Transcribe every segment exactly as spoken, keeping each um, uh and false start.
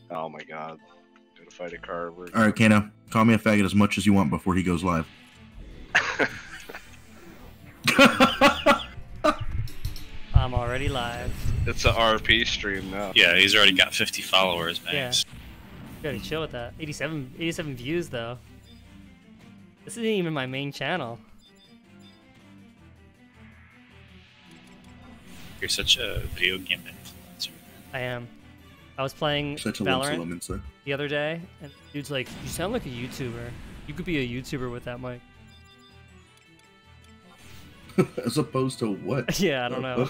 Oh my god. Gotta fight a car. All right, Kano, call me a faggot as much as you want before he goes live. I'm already live. It's an R P stream now. Yeah, he's already got fifty followers, man. Yeah. You gotta chill with that. eighty-seven, eighty-seven views, though. This isn't even my main channel. You're such a video game influencer. I am. I was playing Such a Valorant influencer. the other day, and dude's like, "You sound like a YouTuber. You could be a YouTuber with that mic." As opposed to what? Yeah, I don't know.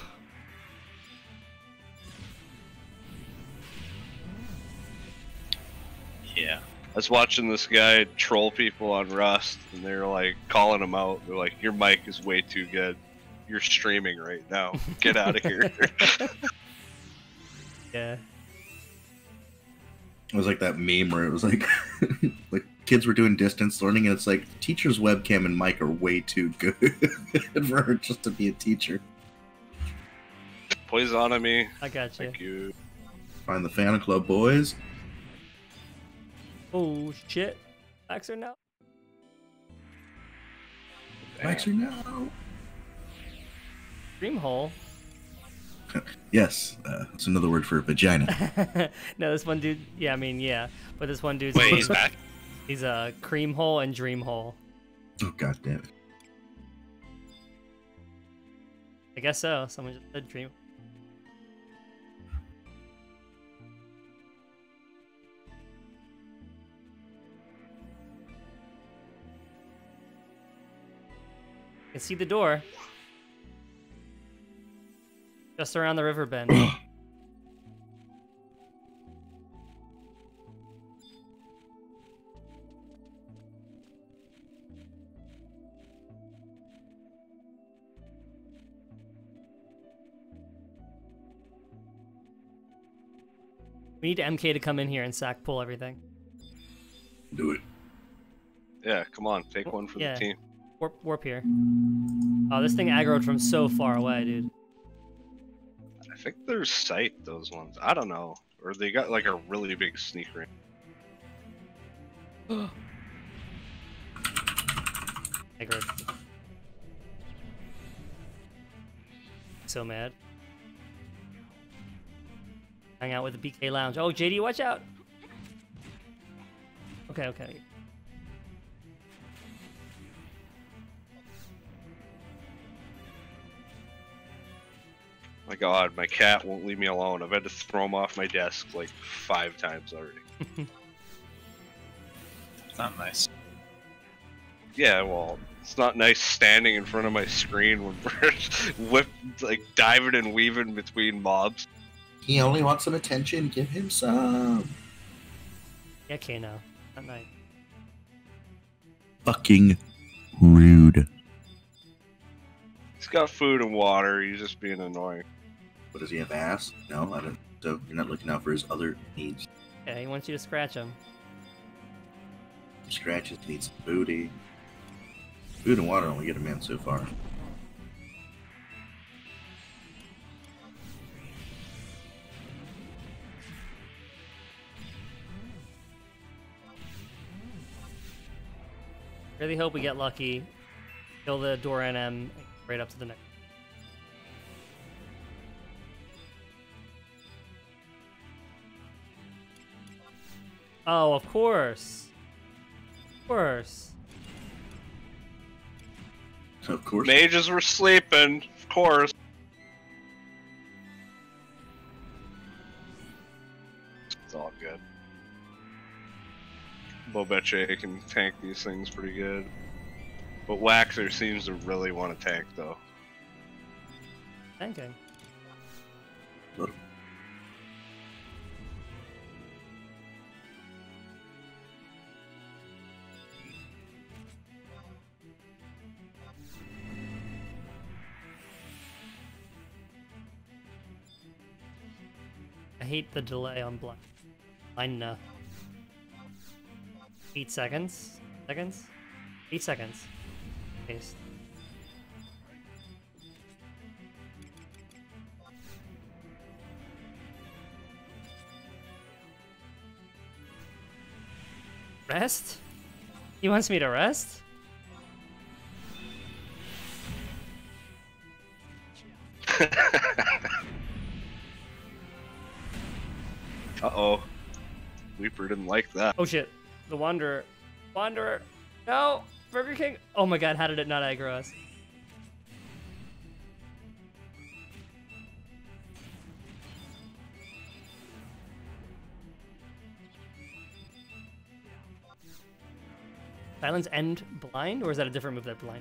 Yeah. I was watching this guy troll people on Rust, and they were like calling him out. They're like, "Your mic is way too good. You're streaming right now. Get out of here." Yeah. It was like that meme where it was like, like kids were doing distance learning, and it's like teacher's webcam and mic are way too good for her just to be a teacher. Poison on me. I got you. Thank you. Find the fan club, boys. Oh shit! Maxer now. Maxer now. Dream hole. Yes, uh, that's another word for vagina. No, this one dude. Yeah, I mean, yeah, but this one dude's. Wait, he's back? He's a cream hole and dream hole. Oh god damn it! I guess so. Someone just said dream. I can see the door. Just around the river bend. We need M K to come in here and sack pull everything. Do it. Yeah, come on, take one for Yeah. the team. Warp, warp here. Oh, this thing aggroed from so far away, dude. I think there's sight those ones. I don't know, or they got like a really big sneak range. Aggroed. So mad. Hang out with the B K Lounge. Oh, J D, watch out! Okay, okay. My god, my cat won't leave me alone. I've had to throw him off my desk like five times already. It's not nice. Yeah, well, it's not nice standing in front of my screen when we're whip, like diving and weaving between mobs. He only wants some attention. Give him some. Yeah, okay, now. Not nice. Fucking rude. He's got food and water. He's just being annoying. What does he have? Ass? No, I don't. So you're not looking out for his other needs. Yeah, he wants you to scratch him. Scratches needs some booty. Food and water only get a man so far. Really hope we get lucky. Kill the door N M right up to the next. Oh, of course. Of course. Of course. Mages were sleeping, of course. It's all good. Bobeche can tank these things pretty good. But Waxer seems to really want to tank, though. Tanking. Little. I hate the delay on blind. Blind enough. Eight seconds? Seconds? Eight seconds. Paste. Rest? He wants me to rest? Uh-oh. Weeper didn't like that. Oh shit. The Wanderer. Wanderer. No! Burger King. Oh my god, how did it not aggro us? Silence and blind? Or is that a different move that blind?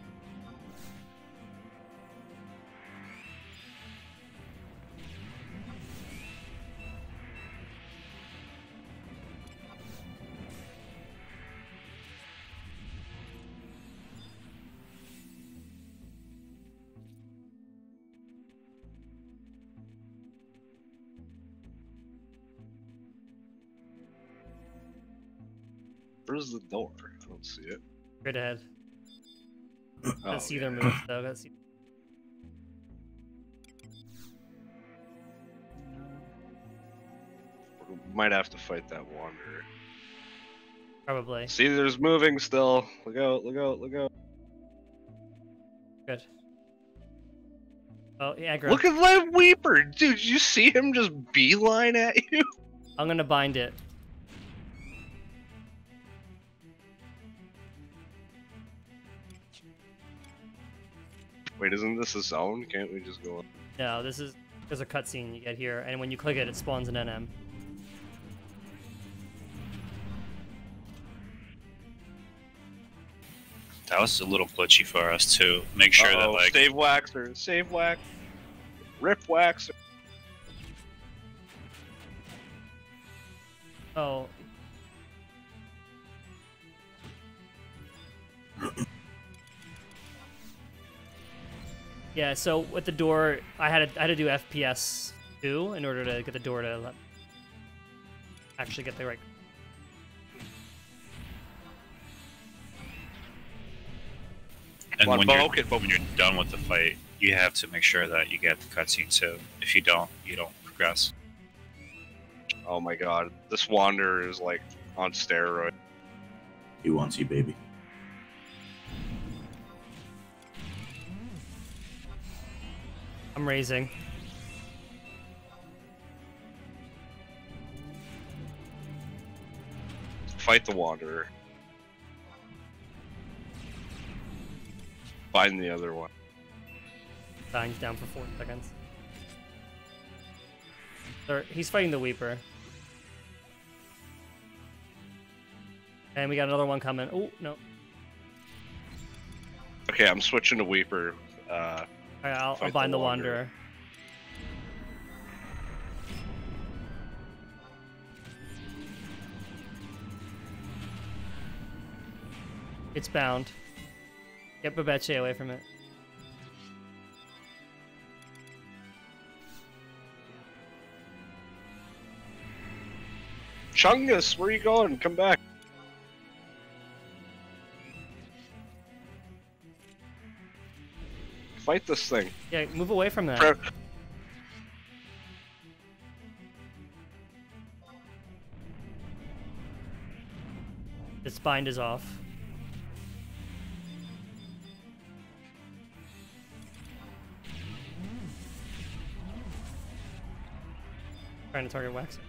Where's the door? I don't see it. Straight ahead. Oh, Gotta see yeah. their moves though. Gotta see. We might have to fight that Wanderer. Probably. See, there's moving still. Look out, look out, look out. Good. Oh, yeah, aggro. Look at that Weeper! Dude, you see him just beeline at you? I'm gonna bind it. Wait, isn't this a zone? Can't we just go? No, this is there's a cutscene you get here, and when you click it, it spawns an N M. That was a little glitchy for us too. Make sure that Uh-oh, like save Waxer, save Wax, rip Waxer. Oh. Yeah, so with the door, I had to, I had to do F P S two in order to get the door to let, actually get the right. and Well, when you're, Vulcan- when you're done with the fight, you have to make sure that you get the cutscene too. If you don't, you don't progress. Oh my god, this Wanderer is like on steroid. He wants you, baby. I'm raising. Fight the Wanderer. Find the other one. Dying's down for four seconds. Or, he's fighting the Weeper. And we got another one coming. Oh, no. Okay, I'm switching to Weeper. Uh, Alright, I'll, I'll Fight bind the the Wanderer. Wanderer. It's bound. Get Babeche away from it. Chungus, where you going? Come back. Fight this thing. Yeah, move away from that. Pre- Its bind is off. Trying to target Wax.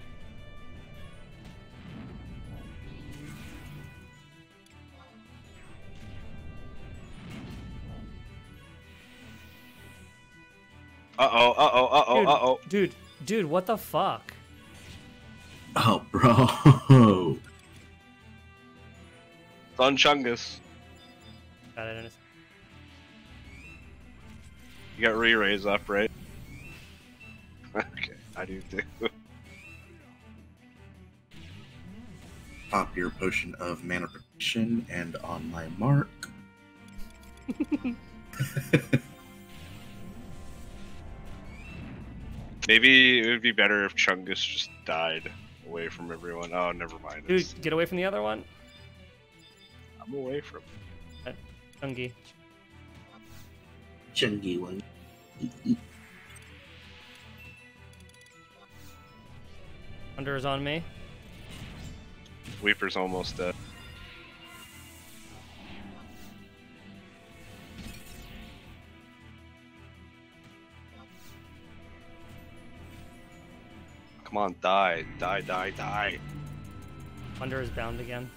Uh oh, uh oh, uh oh, Dude, uh oh. Dude, dude, what the fuck? Oh, bro. It's on Chungus. Got it in his... You got re-raise up, right? Okay, I do too. Pop your potion of mana protection, and on my mark. Maybe it would be better if Chungus just died away from everyone. Oh, never mind. Dude, It's- get away from the other one. I'm away from. Chungi. Chungy one. Under is on me. Weeper's almost dead. Come on, die, die, die, die. Wonder is bound again.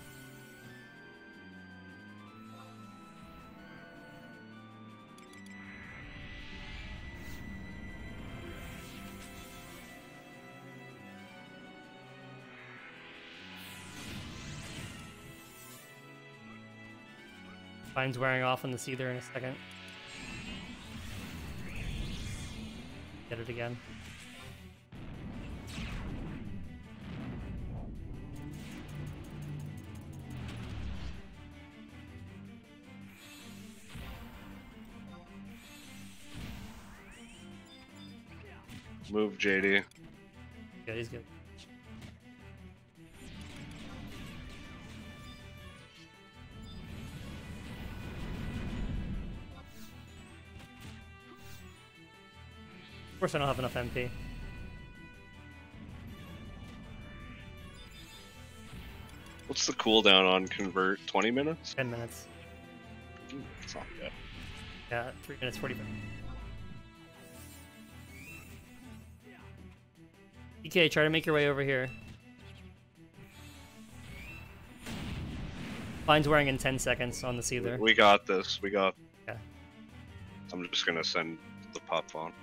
Fine's wearing off on the Seether in a second. Get it again. Move, J D. Good, he's good. Of course I don't have enough M P. What's the cooldown on convert? twenty minutes? ten minutes. Ooh, that's not bad. Yeah, three minutes forty-five. D K, try to make your way over here. Fine's wearing in ten seconds on the Seether. We got this. We got. Yeah. I'm just gonna send the pop on.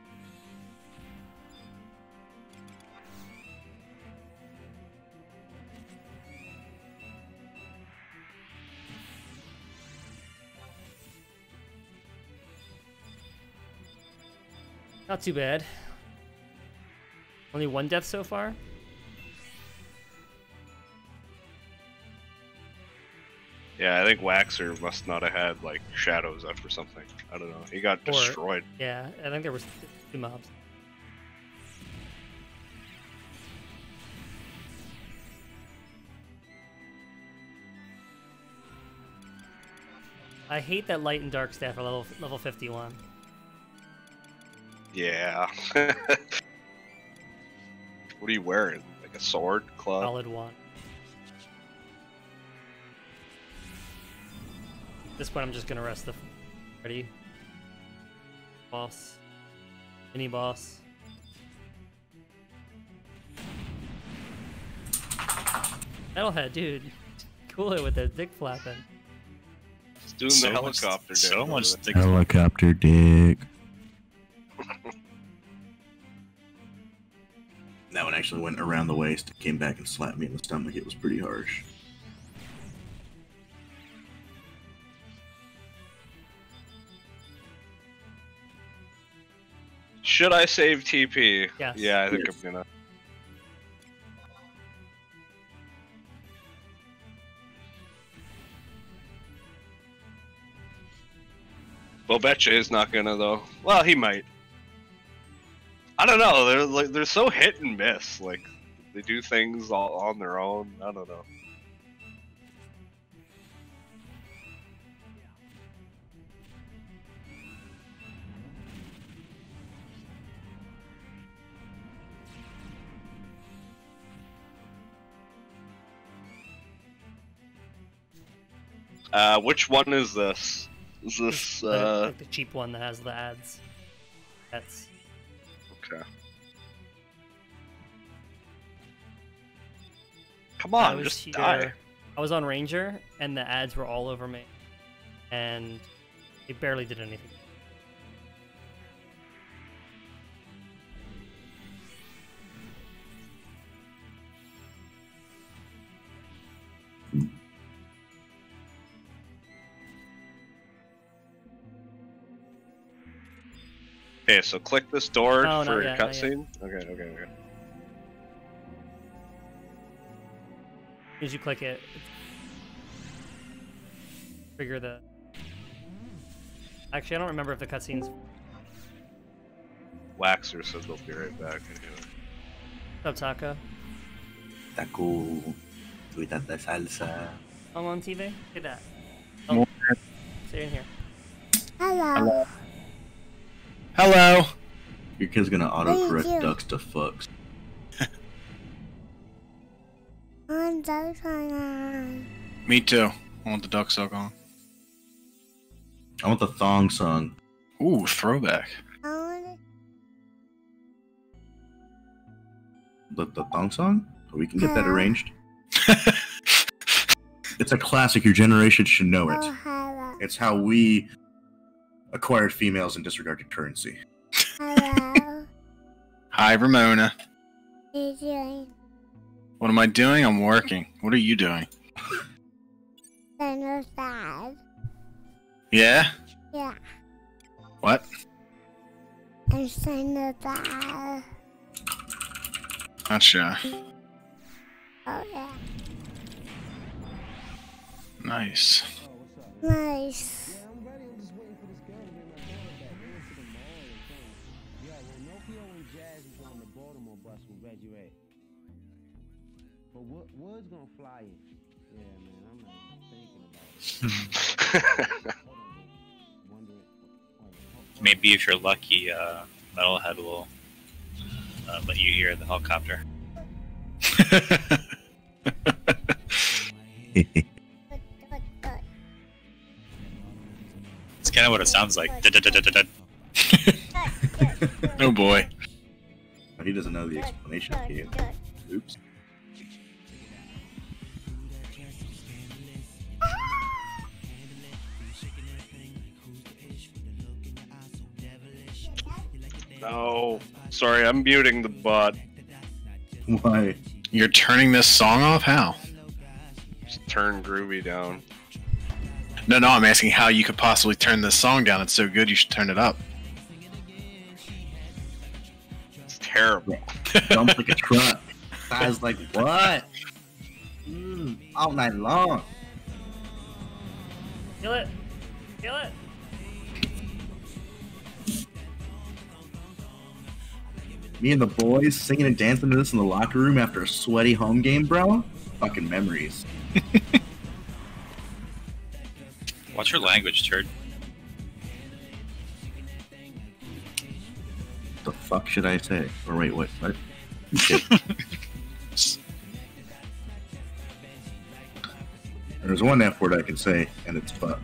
Not too bad. Only one death so far? Yeah, I think Waxer must not have had like shadows up or something. I don't know. He got Or- destroyed. Yeah, I think there was two mobs. I hate that light and dark staff are level level fifty-one. Yeah. What are you wearing? Like a sword, club? Solid one. At this point, I'm just gonna rest the. Ready? Boss. Mini boss. Metalhead, dude. Cool it with the dick flapping. He's doing So the much- helicopter. so down much over there. dick- Helicopter dick. That one actually went around the waist and came back and slapped me in the stomach. It was pretty harsh. Should I save T P? Yes. Yeah, I think Yes. I'm gonna. Well, betcha is not gonna though. Well, he might. I don't know. They're like they're so hit and miss. Like they do things all on their own. I don't know. Uh, which one is this? Is this The- uh? like the cheap one that has the ads. That's Okay. Come I on, was just here- die. I was on Ranger, and the ads were all over me, and it barely did anything. Okay, so click this door No, not for a yet, not yet. cutscene. Okay, okay, okay. As soon as you click it, trigger the. Actually, I don't remember if the cutscenes. Waxer says they'll be right back. Anyway. What's up, Taco? Taco. With tanta salsa. I'm on T V. Say that. Oh, stay in here. Hello. Hello. Your kid's gonna What do you autocorrect do? ducks to fucks. On duck song. Me too. I want the duck song on. I want the thong song. Ooh, throwback. On The, the thong song? We can get that arranged. It's a classic. Your generation should know oh, it. hello. It's how we acquired females and disregarded currency. Hello. Hi, Ramona. What are you doing? What am I doing? I'm working. What are you doing? Then you're sad. Yeah? Yeah. What? I'm so sad. Gotcha. Oh, yeah. Nice. Nice. But what Wood's gonna fly in? Yeah, man, I'm not even thinking about it. Wondering. Maybe if you're lucky, uh, Metalhead will uh, let you hear the helicopter. It's kind of what it sounds like. Dun-dun-dun-dun-dun. Oh boy. He doesn't know the explanation of you. Oops. No. Sorry, I'm muting the bot. Why? You're turning this song off? How? Just turn Groovy down. No, no, I'm asking how you could possibly turn this song down. It's so good, you should turn it up. It's terrible. Jumps like a truck. Size like what? Mm, all night long. Kill it. Kill it. Me and the boys singing and dancing to this in the locker room after a sweaty home game, bro. Fucking memories. What's your language, turd? The fuck should I say? Or wait, what? What? Shit. There's one F word I can say, and it's fuck.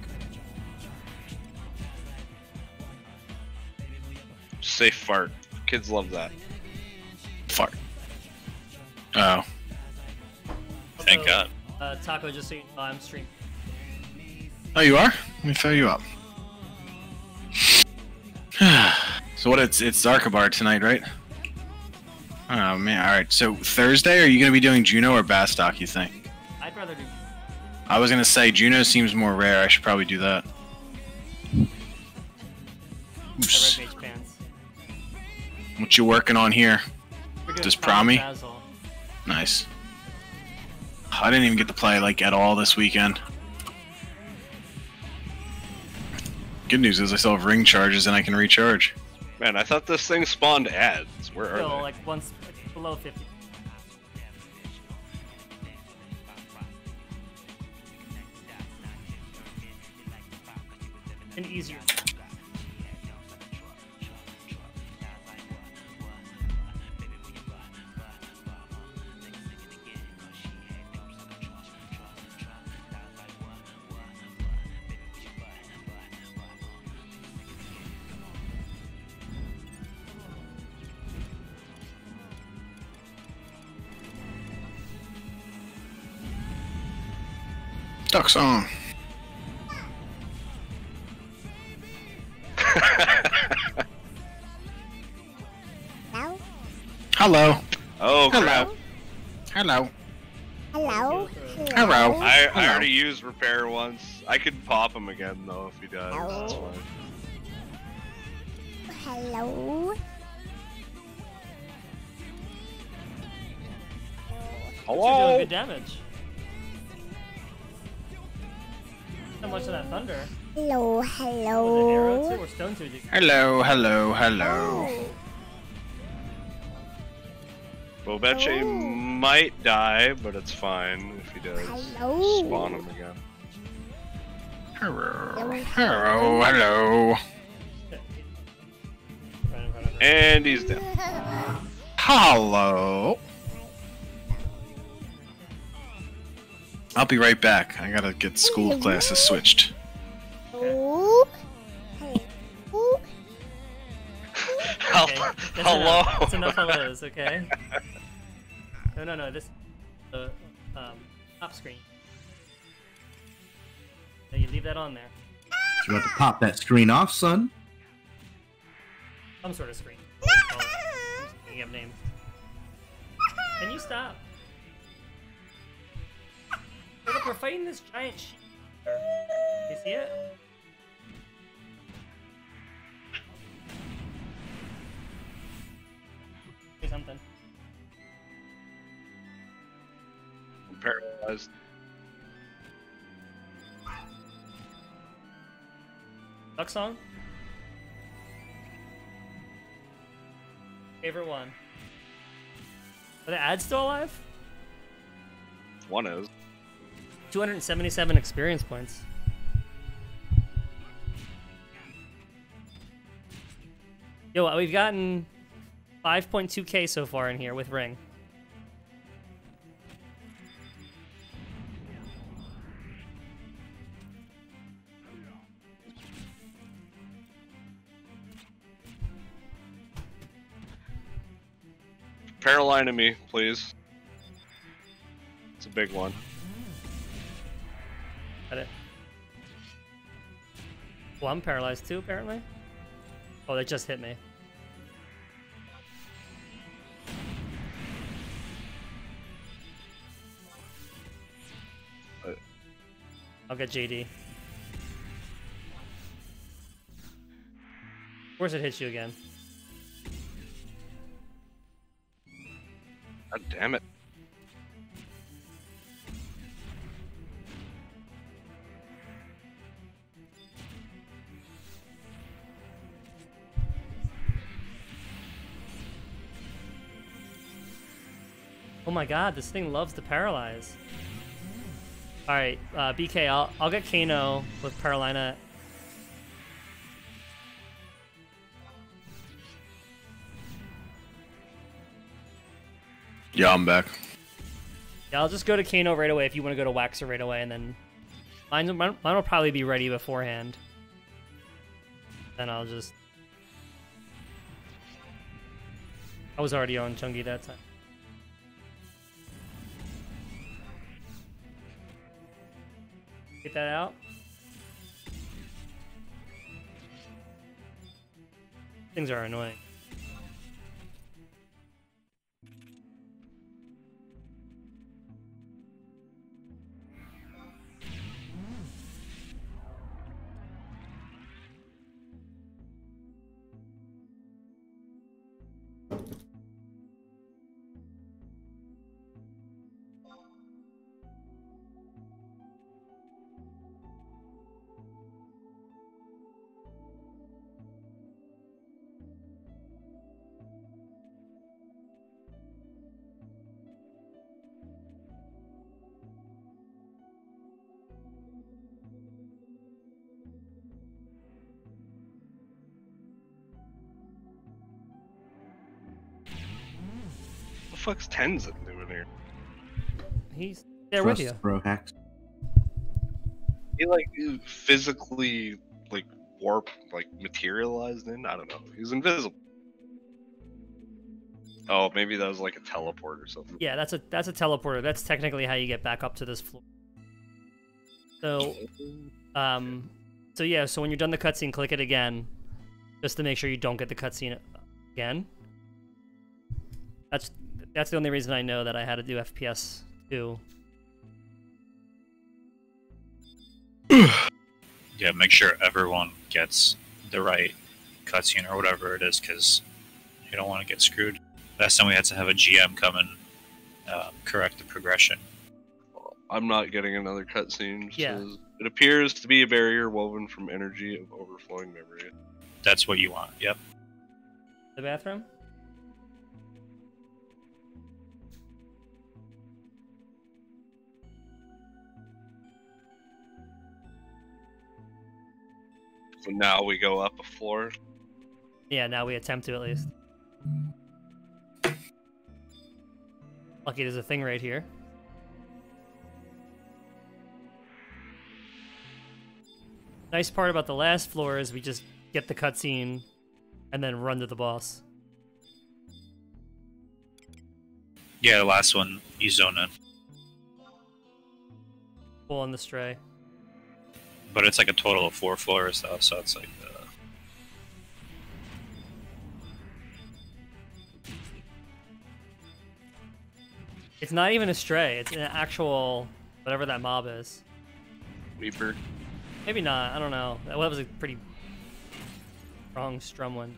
Just say fart. Kids love that. Fuck. Oh. Thank Also, God. Uh, Taco just so you know, I'm streaming. Oh, you are? Let me fill you up. So what? It's it's Zarkabar tonight, right? Oh man! All right. So Thursday, are you gonna be doing Juno or Bastock? You think? I'd rather do. I was gonna say Juno seems more rare. I should probably do that. Oops. The Red Mage fans. What you working on here? We're doing Does Primal Promi? Basil. Nice. I didn't even get to play like at all this weekend. Good news is I still have ring charges and I can recharge. Man, I thought this thing spawned ads. Where are Still, they? like once like, below fifty. And easier. Duck song. Hello? Hello. Oh, Hello. crap. Hello. Hello? Hello. I, I Hello. already used repair once. I could pop him again, though, if he does. That's Hello. fine. Hello? You're Hello? doing good damage. Not much of that thunder. Hello, Was it arrow hello? too or stone too? Hello. Hello. Hello. Bobeche Oh. might die, but it's fine if he does. Hello? Spawn him again. Hello. Hello. Hello. Right in front of her. And he's dead. Hello. I'll be right back. I gotta get school classes switched. Hello. Hello. Hel- Okay, that's Hello. Enough. That's enough hellos, okay? No, no, no. This the um, top screen. So you leave that on there. You want to pop that screen off, son? Some sort of screen. What do you call it? I'm just thinking of names. Can you stop? Oh, look, we're fighting this giant sheep. You see it? Say something. I'm paralyzed. Duck song? Favorite one? Are the ads still alive? One is. two hundred seventy-seven experience points. Yo, we've gotten five point two K so far in here with Ring. Paralyzing me, please. It's a big one. Got it. Well, I'm paralyzed too, apparently. Oh, they just hit me. Uh, I'll get J D. Of course it hits you again. God damn it. Oh my god, this thing loves to paralyze. Alright, uh, B K, I'll, I'll get Kano with Paralina. Yeah, I'm back. Yeah, I'll just go to Kano right away if you want to go to Waxer right away, and then mine, mine, mine will probably be ready beforehand. Then I'll just... I was already on Chungi that time. Get that out. Things are annoying. What the fuck's Tenzin doing here? He's there with you. Trust, bro, hacks. He like physically like warp like materialized in? I don't know. He's invisible. Oh, maybe that was like a teleport or something. Yeah, that's a that's a teleporter. That's technically how you get back up to this floor. So, um, so yeah. So when you're done the cutscene, click it again, just to make sure you don't get the cutscene again. That's that's the only reason I know that I had to do F P S two. Yeah, make sure everyone gets the right cutscene or whatever it is, because you don't want to get screwed. Last time we had to have a G M come and uh, correct the progression. I'm not getting another cutscene. Yeah. Says, it appears to be a barrier woven from energy of overflowing memory. That's what you want. Yep. The bathroom. So now we go up a floor. Yeah, now we attempt to at least. Lucky there's a thing right here. Nice part about the last floor is we just get the cutscene and then run to the boss. Yeah, the last one, you zone in. Pull on the stray. But it's like a total of four floors, though, so it's like. Uh... It's not even a stray. It's an actual whatever that mob is. Reaper. Maybe not. I don't know. That was a pretty strong strum one.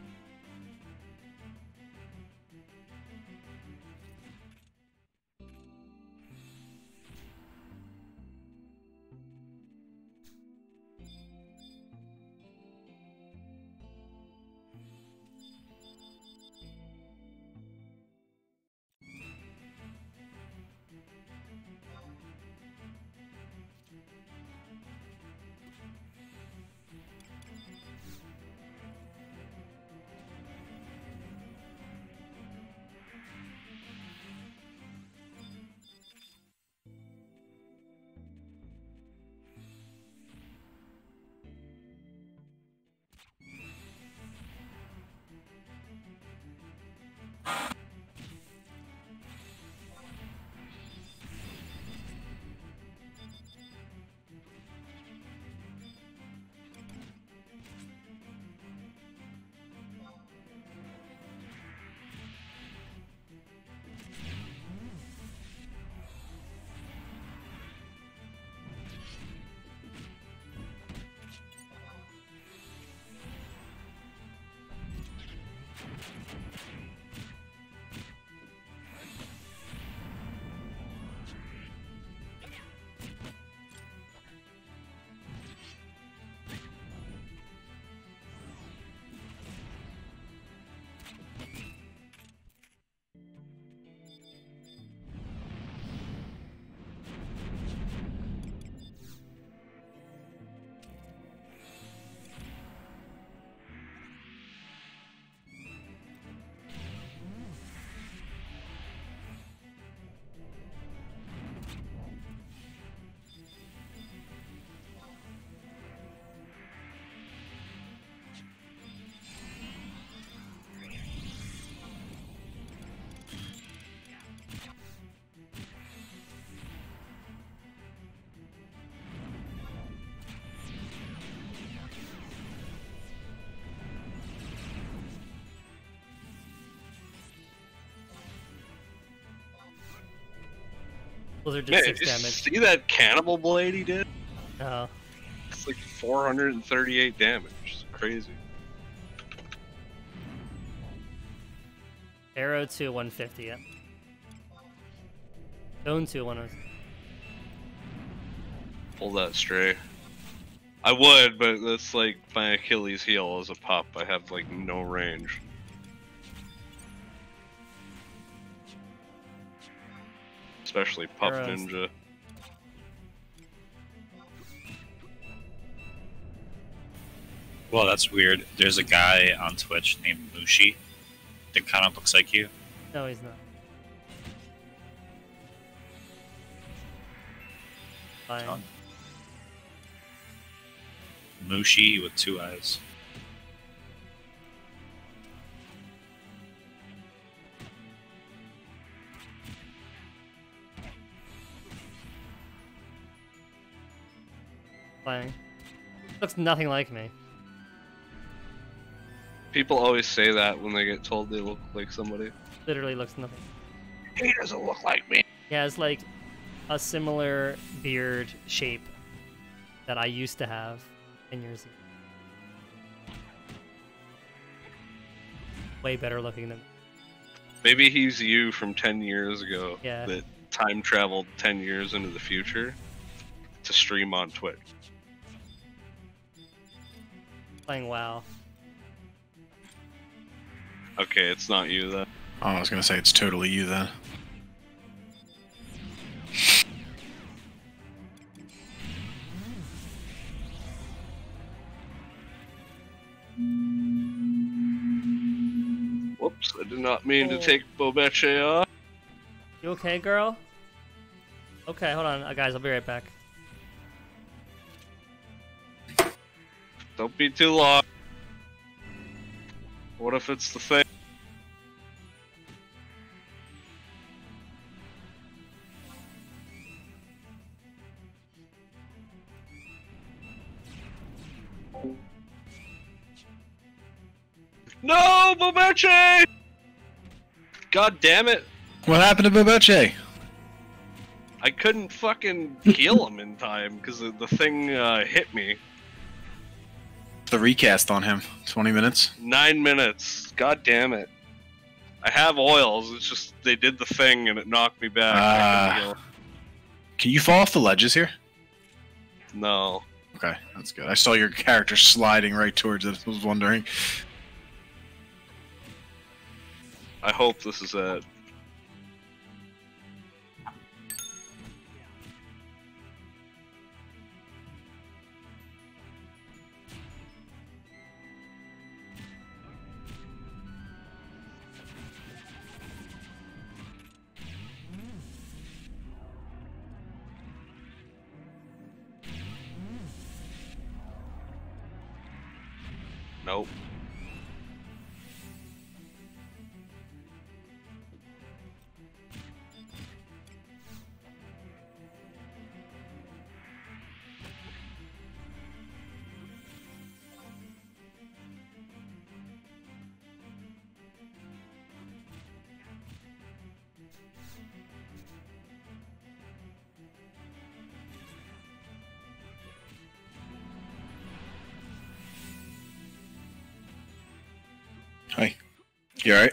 Blizzard did Man, six did you damage. see that cannibal blade he did? Oh. It's like four hundred thirty-eight damage. It's crazy. Arrow to one fifty, yep. Stone to one oh. Pull that stray. I would, but that's like my Achilles heel as a pup. I have like no range. Especially Pup Arrows. Ninja. Well, that's weird. There's a guy on Twitch named Mushi that kind of looks like you. No, he's not. Fine. Um, Mushi with two eyes. Playing. Looks nothing like me. People always say that when they get told they look like somebody. Literally looks nothing. He doesn't look like me. He has like a similar beard shape that I used to have ten years ago. Way better looking than. Maybe he's you from ten years ago. Yeah. That time traveled ten years into the future to stream on Twitch. Playing WoW. Okay, it's not you then. Oh, I was gonna say it's totally you then. Whoops, I did not mean Oh. to take Bobeche off. You okay, girl? Okay, hold on, uh, guys. I'll be right back. Don't be too long. What if it's the thing? No, Bobeche! God damn it! What happened to Bobeche? I couldn't fucking heal him in time because the the thing uh, hit me. The recast on him. twenty minutes. Nine minutes. God damn it. I have oils, it's just they did the thing and it knocked me back. I Ah. couldn't heal. Can you fall off the ledges here? No. Okay, that's good. I saw your character sliding right towards it. I was wondering. I hope this is it. Nope. Hi. You alright?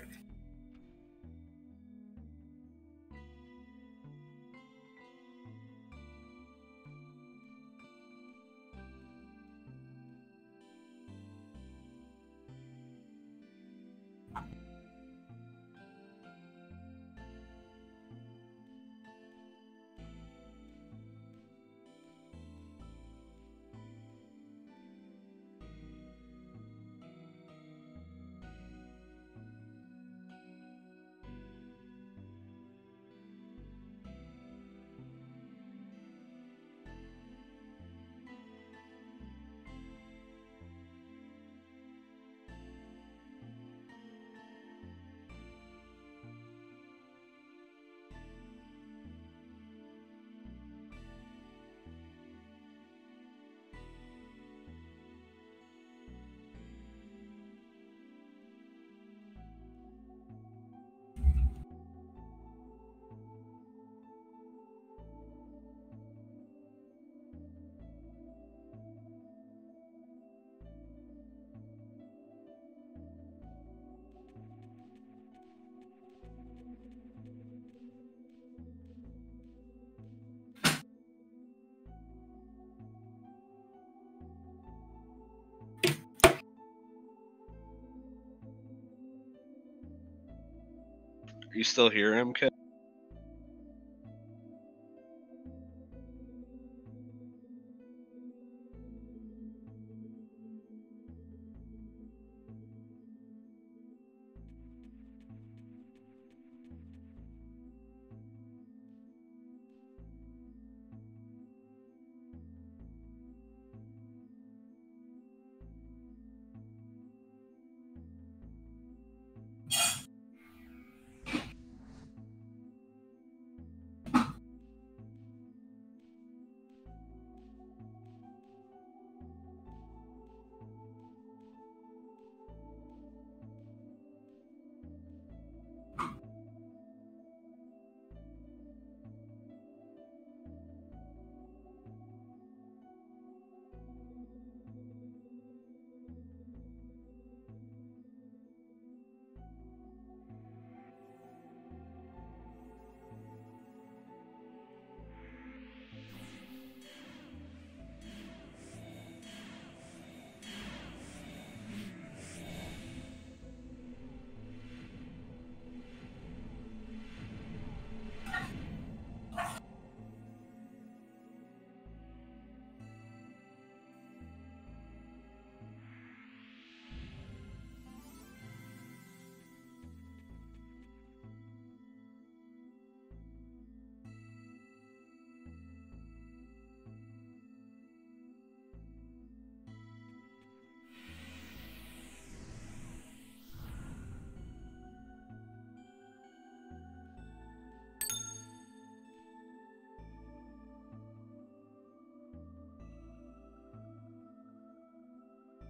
Are you still here, M K?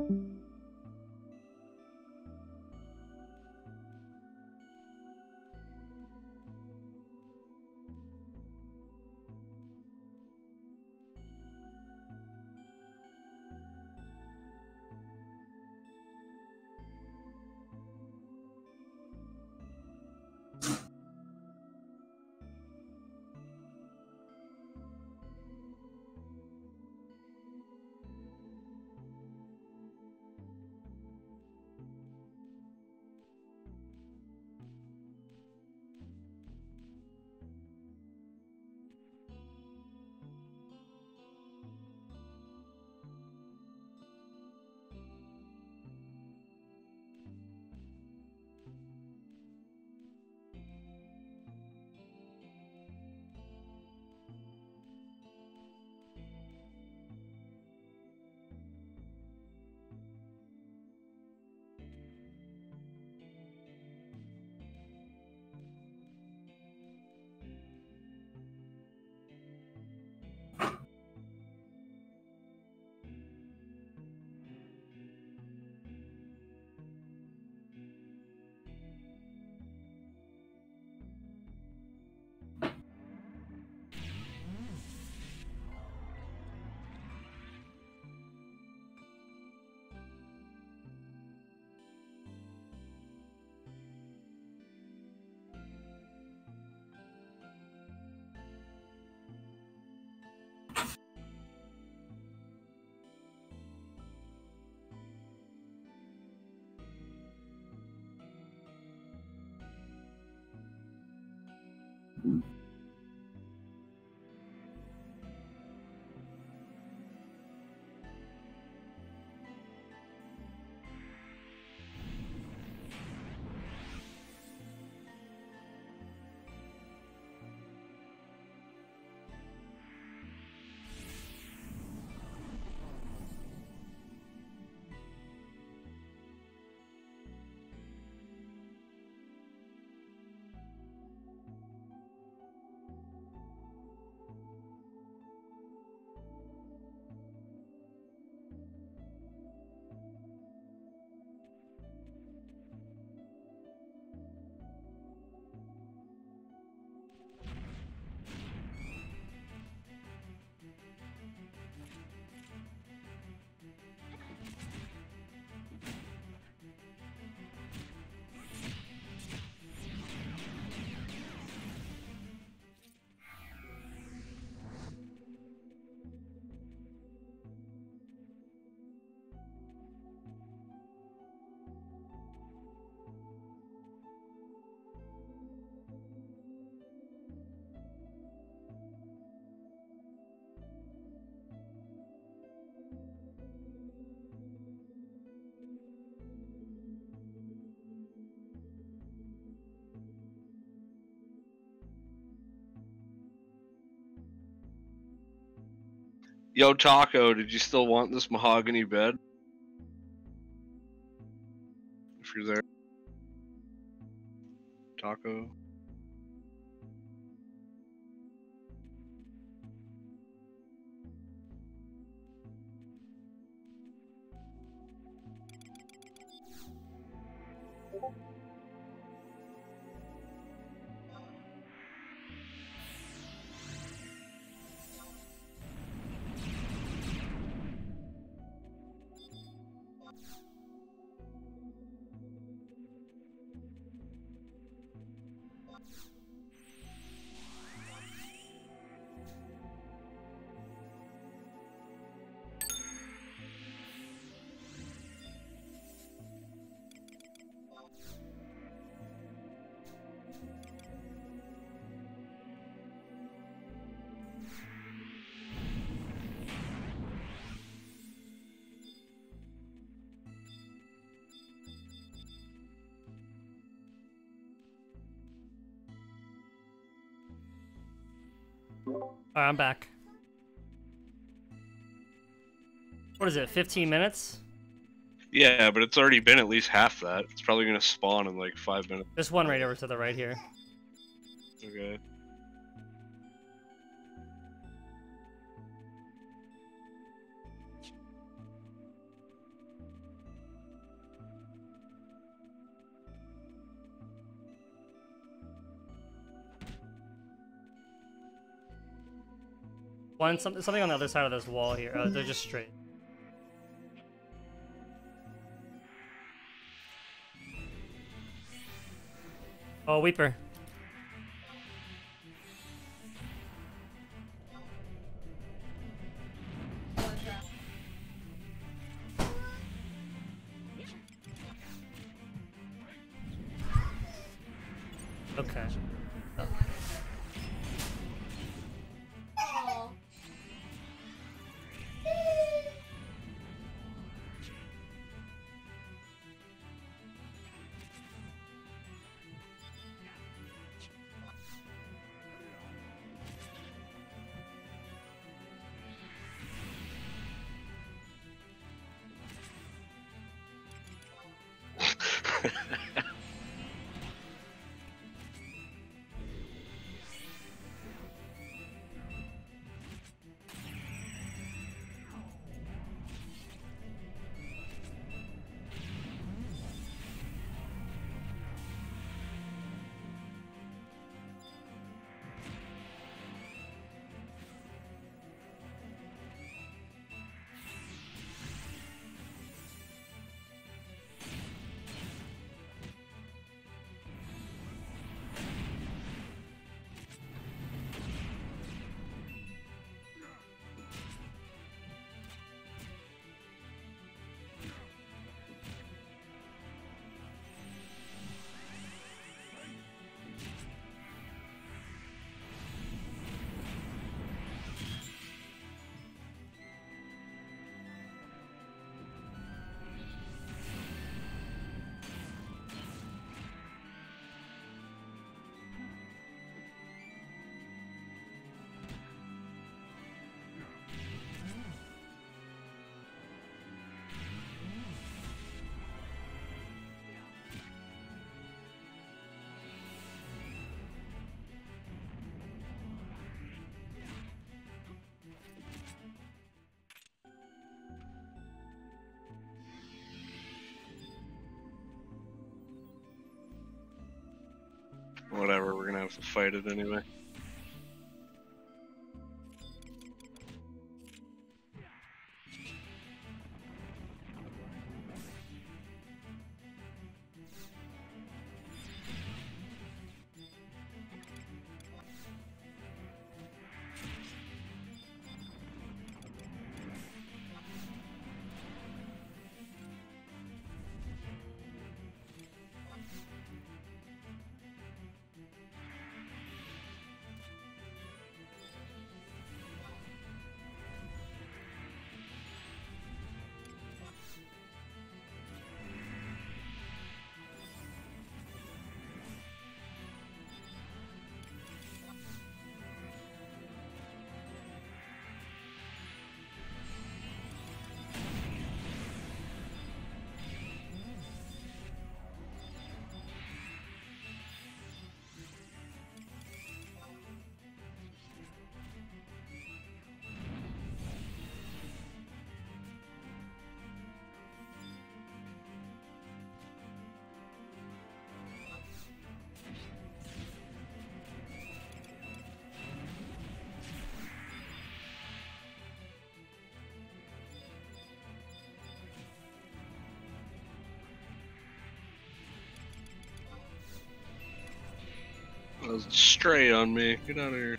Yo, Taco, did you still want this mahogany bed? If you're there. Taco. Alright, I'm back. What is it, fifteen minutes? Yeah, but it's already been at least half that. It's probably gonna spawn in like five minutes. There's one right over to the right here. Okay. One some, something on the other side of this wall here. Uh, they're just straight. Oh, Weeper. Okay. Oh. Whatever, we're gonna have to fight it anyway. That was stray on me. Get out of here.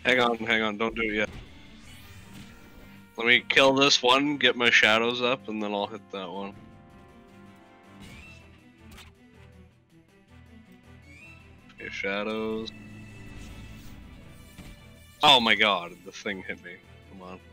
Hang on, hang on, don't do it yet. Let me kill this one, get my shadows up, and then I'll hit that one. Okay, shadows. Oh my god, the thing hit me. Come on.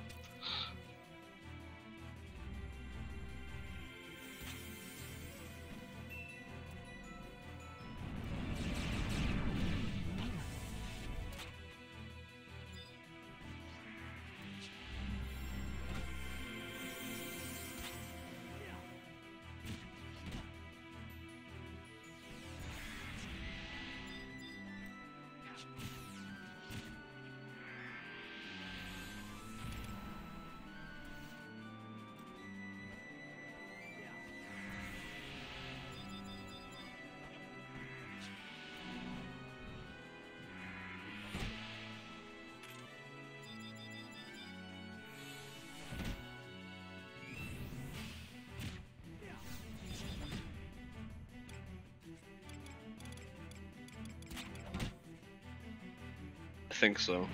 I think so.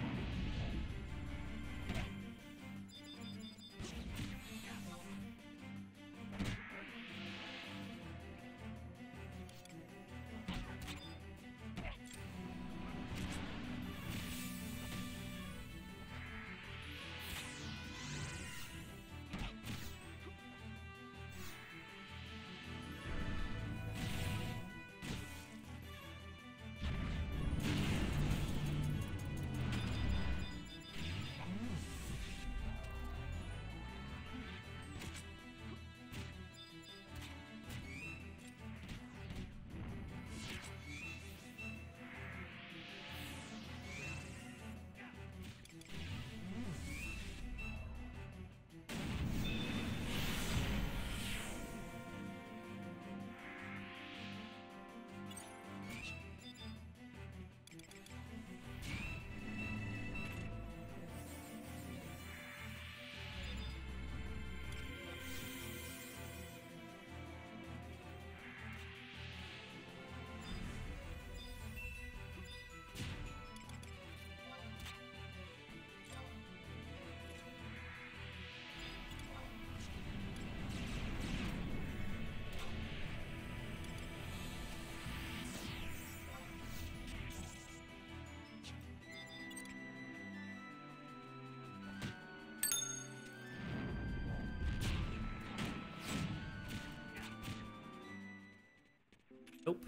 Nope.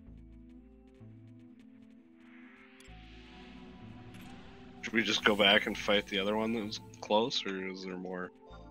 Should we just go back and fight the other one that was close, or is there more?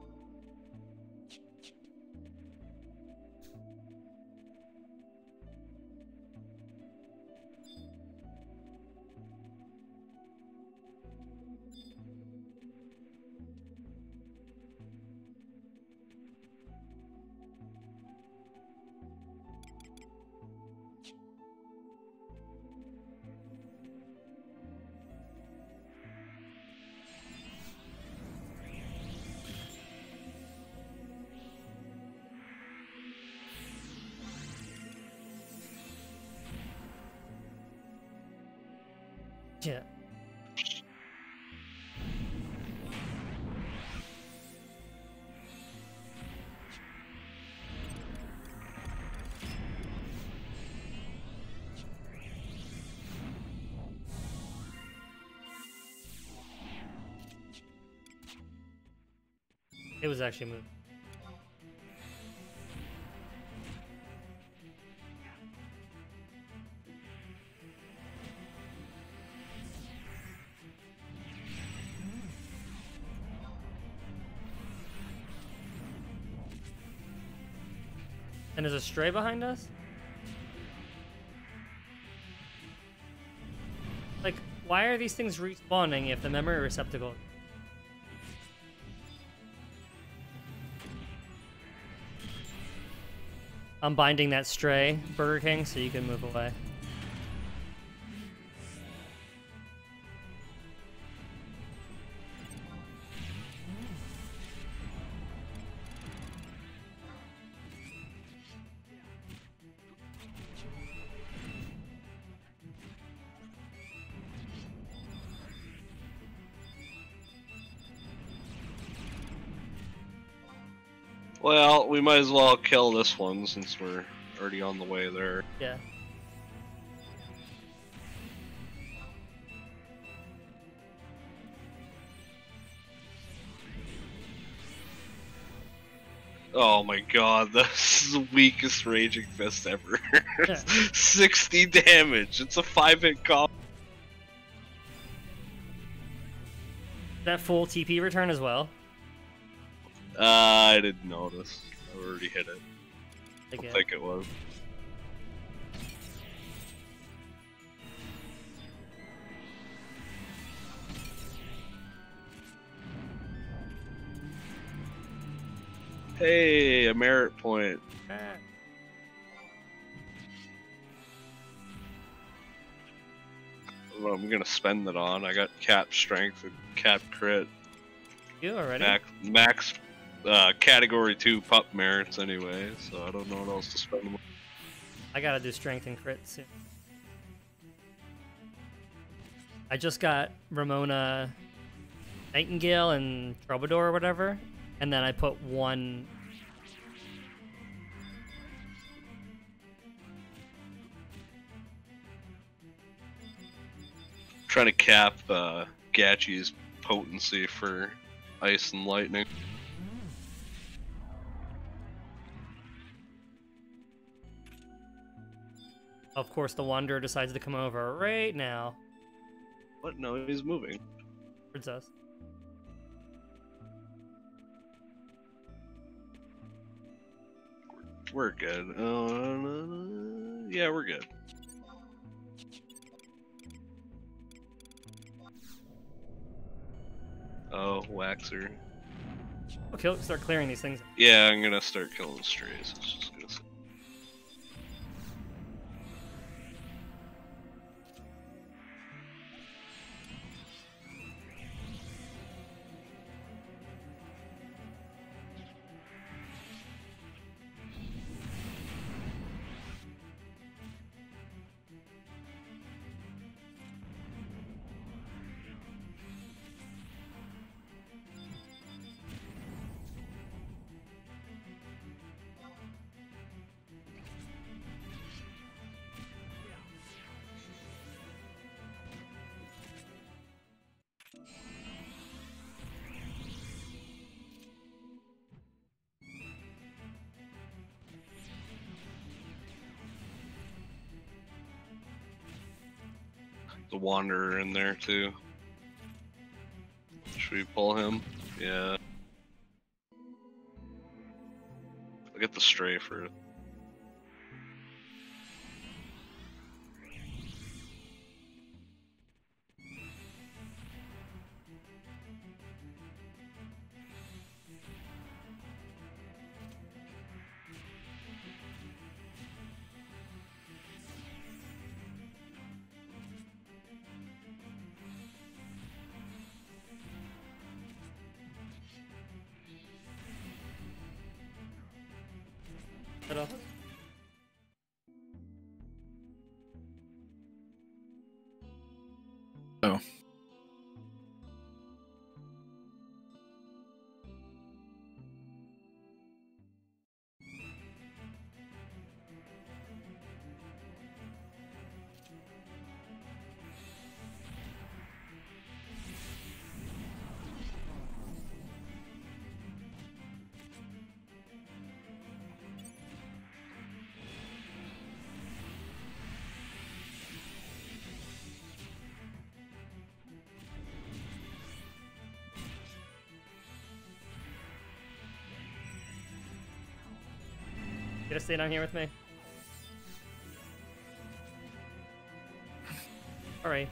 Yeah. It was actually moved. And there's a stray behind us? Like, why are these things respawning if the memory receptacle... I'm binding that stray, Burger King, so you can move away. Well, we might as well kill this one since we're already on the way there. Yeah. Oh my god, this is the weakest Raging Fist ever. Yeah. sixty damage. It's a five hit combo. That full T P return as well. Uh, I didn't notice. I already hit it. I Okay. think it was. Hey, a merit point. Ah. Well, I'm gonna spend it on. I got cap strength and cap crit. You already? Max, max uh, category two pup merits anyway, so I don't know what else to spend them on. I gotta do strength and crit soon. I just got Ramona Nightingale and Troubadour or whatever, and then I put one. Trying to cap uh, Gachi's potency for ice and lightning. Of course, the Wanderer decides to come over right now What? No, he's moving. towards us. We're good. Uh, yeah, we're good. Oh, Waxer. Okay, start clearing these things. Yeah, I'm gonna start killing strays. It's just gonna say. The Wanderer in there too. Should we pull him? Yeah. I'll get the stray for it. Hello. Oh. You gonna stay down here with me? Alright.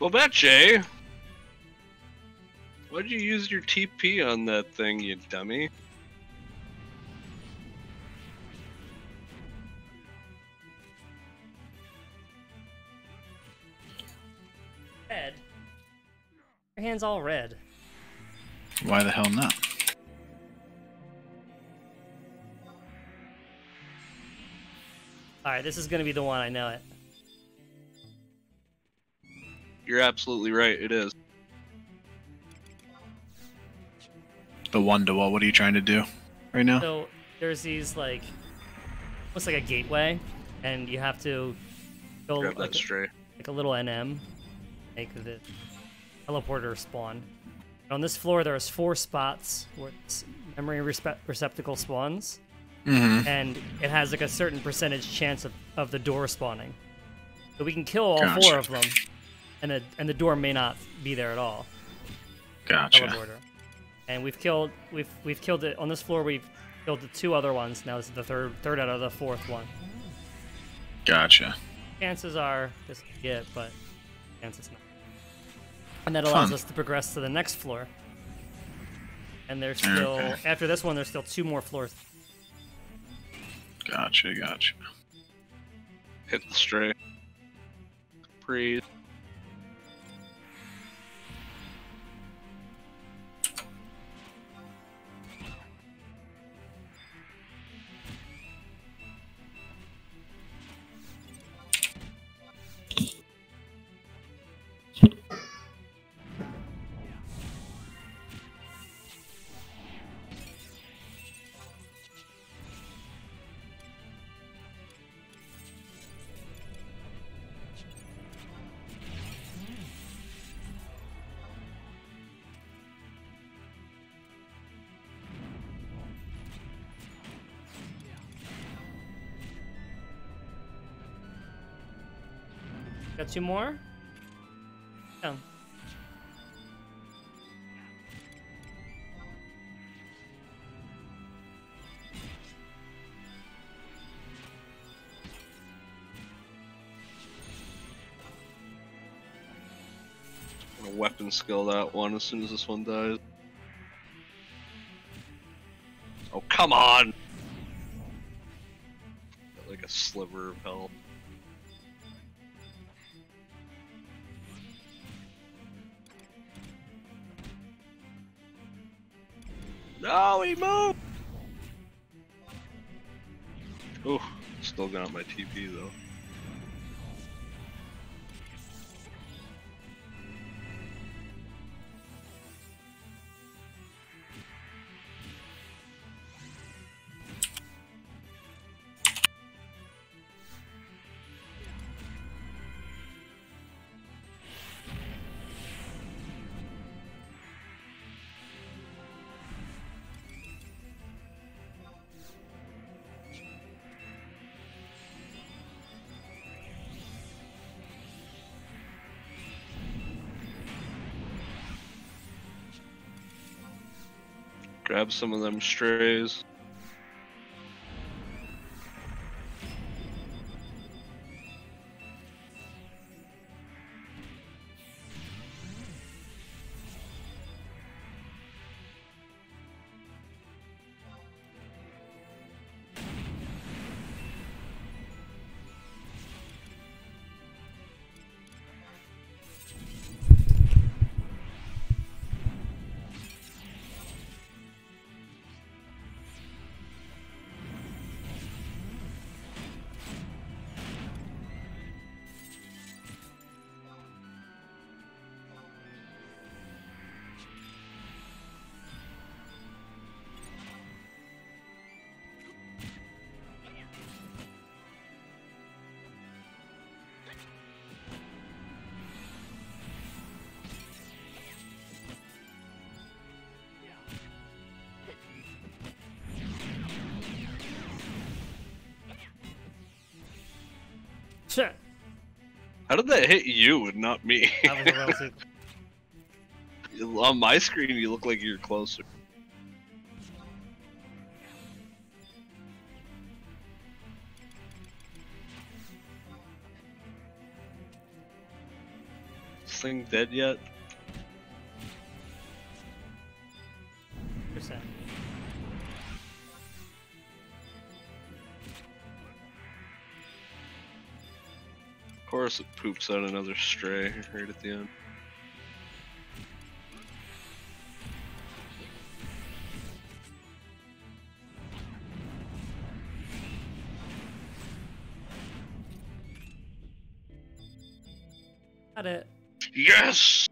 Bobeche! Why'd you use your T P on that thing, you dummy? Red. Your hand's all red. Why the hell not? Alright, this is gonna be the one, I know it. You're absolutely right, it is. The one to what? What are you trying to do right now? So there's these like almost like a gateway, and you have to go Grab like that a, stray. like a little N M, make the teleporter spawn. On this floor, there's four spots where it's memory respe- receptacle spawns, Mm-hmm. and it has like a certain percentage chance of, of the door spawning. So we can kill all Gotcha. four of them, and the and the door may not be there at all. Gotcha. Teleporter. And we've killed we've we've killed it on this floor. We've killed the two other ones. Now this is the third third out of the fourth one. Gotcha. Chances are this is it, but chances not. And that allows Fun. us to progress to the next floor. And there's still Okay. after this one, there's still two more floors. Gotcha. Gotcha. Hit the stray. Breathe. Got two more? Yeah. I'm gonna weapon skill that one as soon as this one dies. Oh, come on! Got like a sliver of health. No, he moved! Ooh, still got my T P though. Grab some of them strays. Shit. How did that hit you and not me? That was a relative. On my screen, you look like you're closer. this thing dead yet? Percent. Of course, it poops out another stray right at the end. Got it. Yes!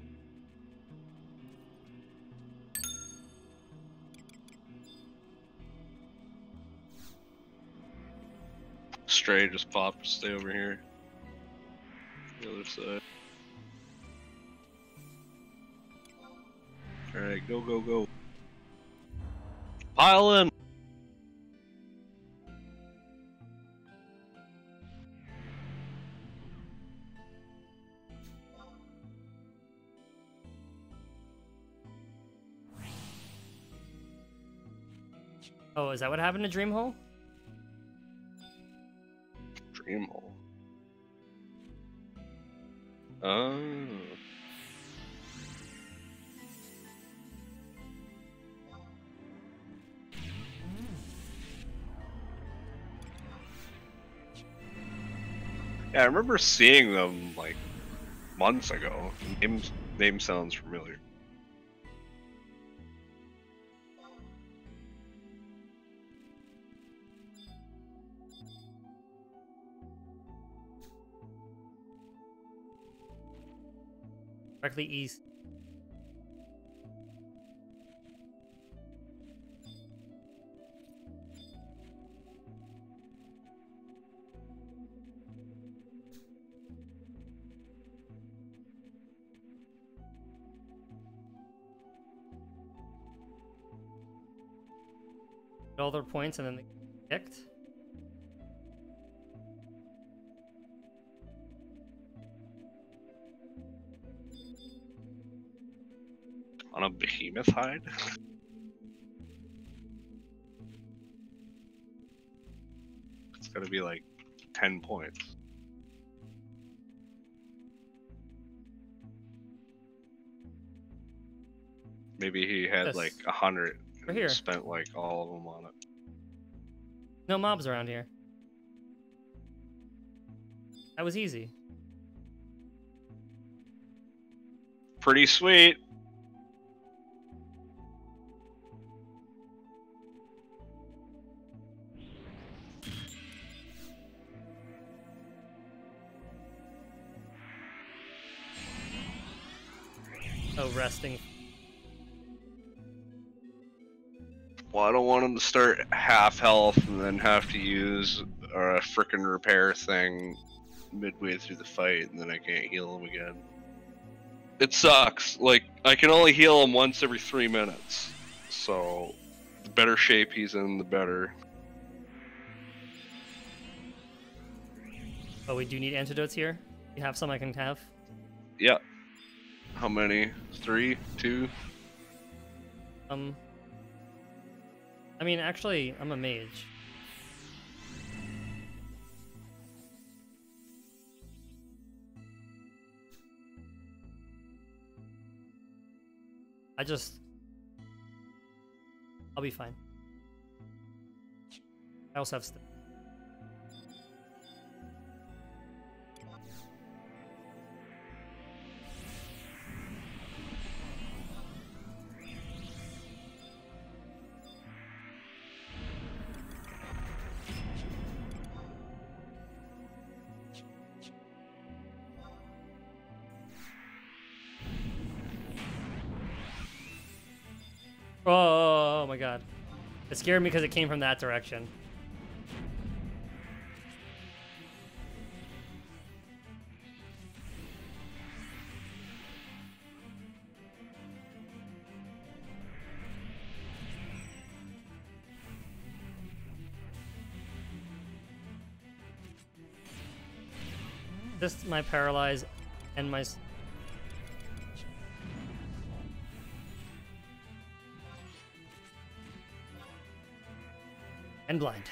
Stray just popped. Stay over here. The other side. Alright, go, go, go. Pile in! Oh, is that what happened to Dreamhole? Dreamhole. Oh. Yeah, I remember seeing them like months ago. Name, name sounds familiar. Directly east. Get all their points and then they get kicked. On a behemoth hide? It's gotta be like ten points. Maybe he had Yes. like a hundred We're and here. spent like all of them on it. No mobs around here. That was easy. Pretty sweet. Oh, resting. Well, I don't want him to start half health and then have to use a frickin' repair thing midway through the fight, and then I can't heal him again. It sucks. Like, I can only heal him once every three minutes. So, the better shape he's in, the better. Oh, we do need antidotes here. You have some I can have. Yeah. How many? Three? Two? Um. I mean, actually, I'm a mage. I just... I'll be fine. I also have stuff. Oh my god. It scared me because it came from that direction. Just my paralyze and my... s- And blind.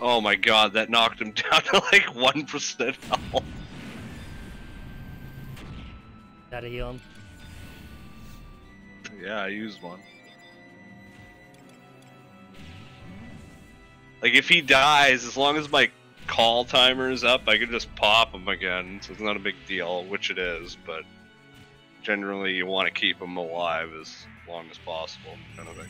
Oh my god, that knocked him down to like one percent health. Gotta heal him. Yeah, I used one. Like, if he dies, as long as my call timer is up, I can just pop him again, so it's not a big deal, which it is, but generally you want to keep him alive as long as possible, kind of thing.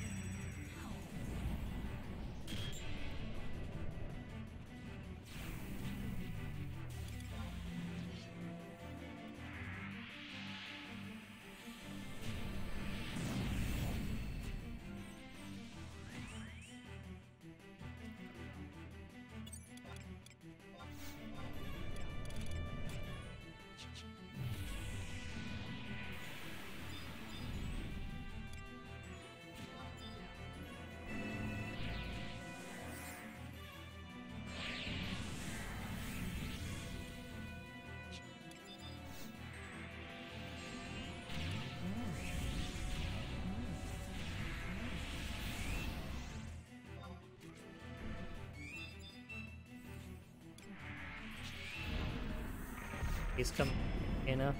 He's coming, you know.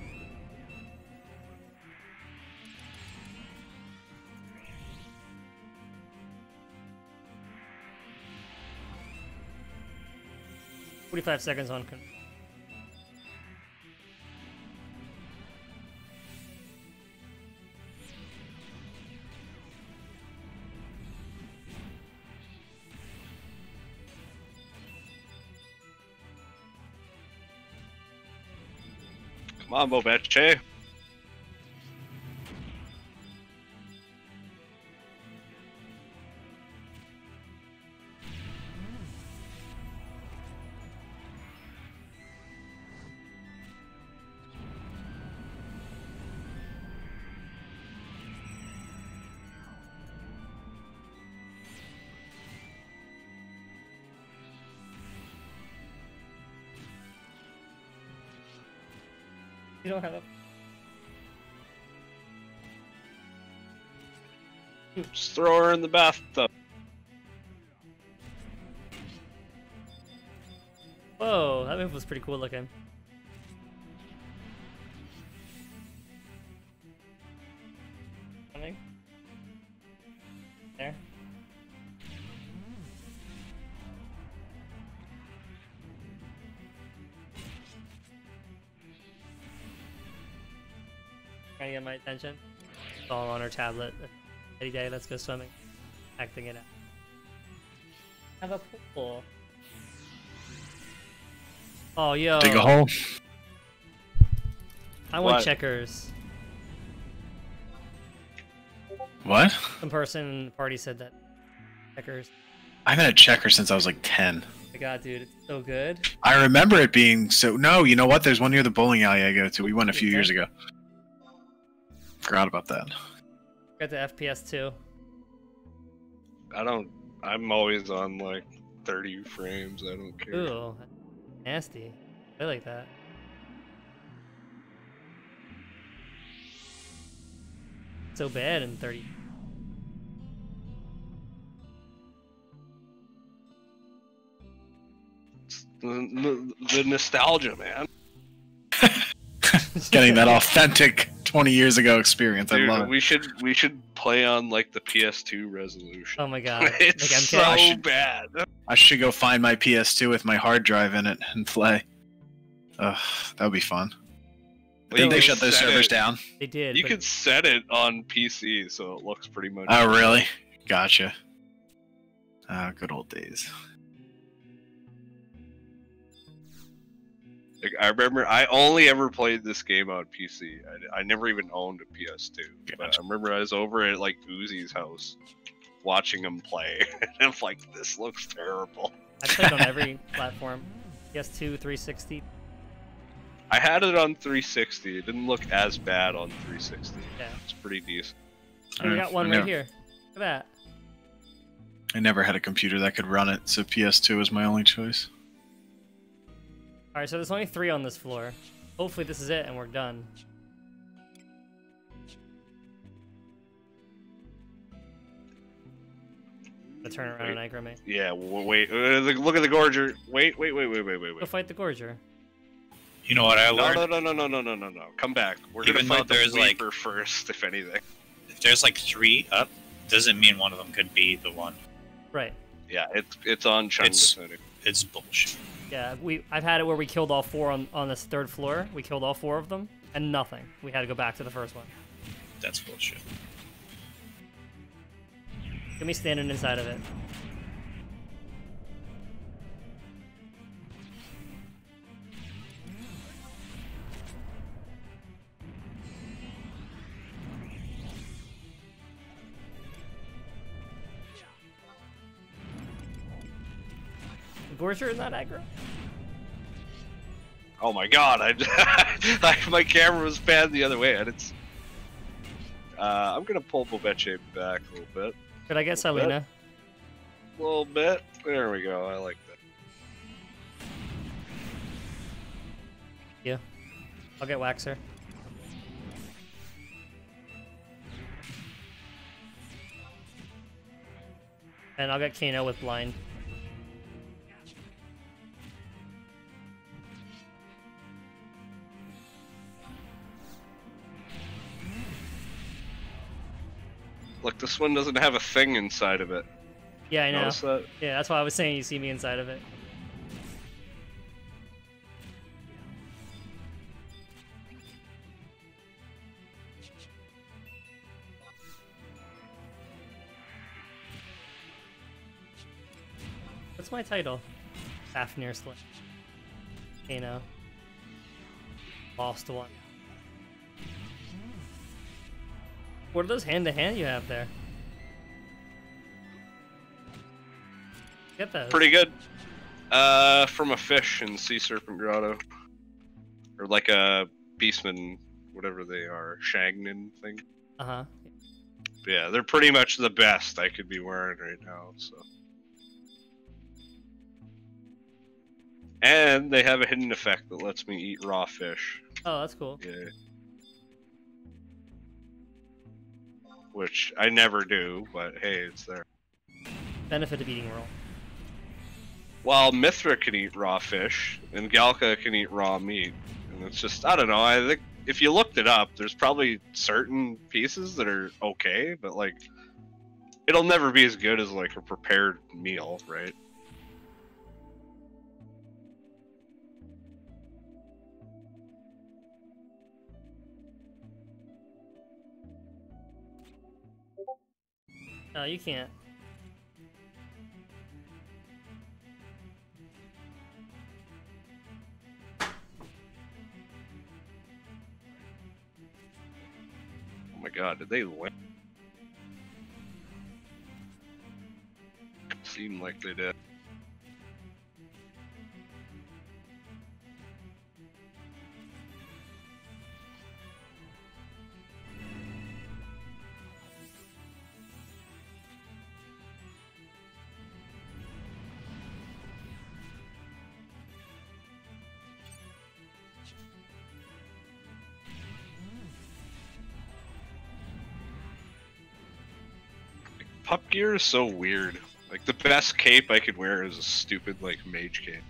Forty-five seconds on. Con Come on, Bobeche. You don't have a. Just throw her in the bathtub. Whoa, that move was pretty cool looking. Coming. There. Trying to get my attention. It's all on her tablet. Any day, let's go swimming. Acting it out. Have a pool. Oh, yo. Dig a hole. I want What? checkers. What? Some person in the party said that. Checkers. I've had a checker since I was like ten. Oh my god, dude, it's so good. I remember it being so. No, you know what? There's one near the bowling alley I go to. We went a few Okay. years ago. Forgot about that. Got the F P S too. I don't. I'm always on like thirty frames. I don't care. Ooh, nasty. I like that. So bad in thirty. The, the, the nostalgia, man. Getting that authentic twenty years ago experience. I Dude, love it. we should we should play on like the P S two resolution. Oh my god. It's Like M K? so I should- bad. I should go find my P S two with my hard drive in it and play. Ugh, that would be fun. Well, Did you they can shut those set servers it- down? They did. You but could set it on P C, so it looks pretty much. Oh, really? Gotcha. Ah, good old days. Like, I remember I only ever played this game on P C. I, I never even owned a P S two. But Gotcha. I remember I was over at like Uzi's house watching him play, and I'm like, this looks terrible. I played on every platform. P S two, three sixty. I had it on three sixty. It didn't look as bad on three sixty. Yeah. It's pretty decent. And we Uh, got one I right never- here. Look at that. I never had a computer that could run it, so P S two was my only choice. Alright, so there's only three on this floor. Hopefully this is it and we're done. The turn around and aggro me. Yeah, w- wait. Uh, the- look at the Gorger. Wait, wait, wait, wait, wait, wait, Go wait. fight the Gorger. You know what I No, learned? no, no, no, no, no, no, no, no. Come back. We're Even gonna though fight the there's, like- Weeper first, if anything. If there's like three up, doesn't mean one of them could be the one. Right. Yeah, it's it's on Chung It's- deciding. It's bullshit. Yeah, we I've had it where we killed all four on, on this third floor. We killed all four of them, and nothing. We had to go back to the first one. That's bullshit. Get me standing inside of it. The Gorger is not aggro. Oh my god! I, I my camera was panned the other way, and it's. Uh, I'm gonna pull Bobeche back a little bit. Could I get Little bit. Selena? A little bit. There we go. I like that. Yeah. I'll get Waxer. And I'll get Kano with blind. Look, this one doesn't have a thing inside of it. Yeah, I know. Notice that? Yeah, that's why I was saying you see me inside of it. What's my title? Fafnir Slim. Kano. Lost one. What are those hand to hand you have there? Get those. Pretty good. Uh, from a fish in Sea Serpent Grotto. Or like a Beastman, whatever they are, Shagnan thing. Uh huh. Yeah, they're pretty much the best I could be wearing right now, so. And they have a hidden effect that lets me eat raw fish. Oh, that's cool. Yeah. Which I never do, but hey, it's there. Benefit of eating raw. While Mithra can eat raw fish, and Galka can eat raw meat. And it's just, I don't know, I think if you looked it up, there's probably certain pieces that are okay, but like, it'll never be as good as like a prepared meal, right? No, you can't. Oh my god, did they win? Seemed like they did. Pup gear is so weird. Like, the best cape I could wear is a stupid, like, mage cape.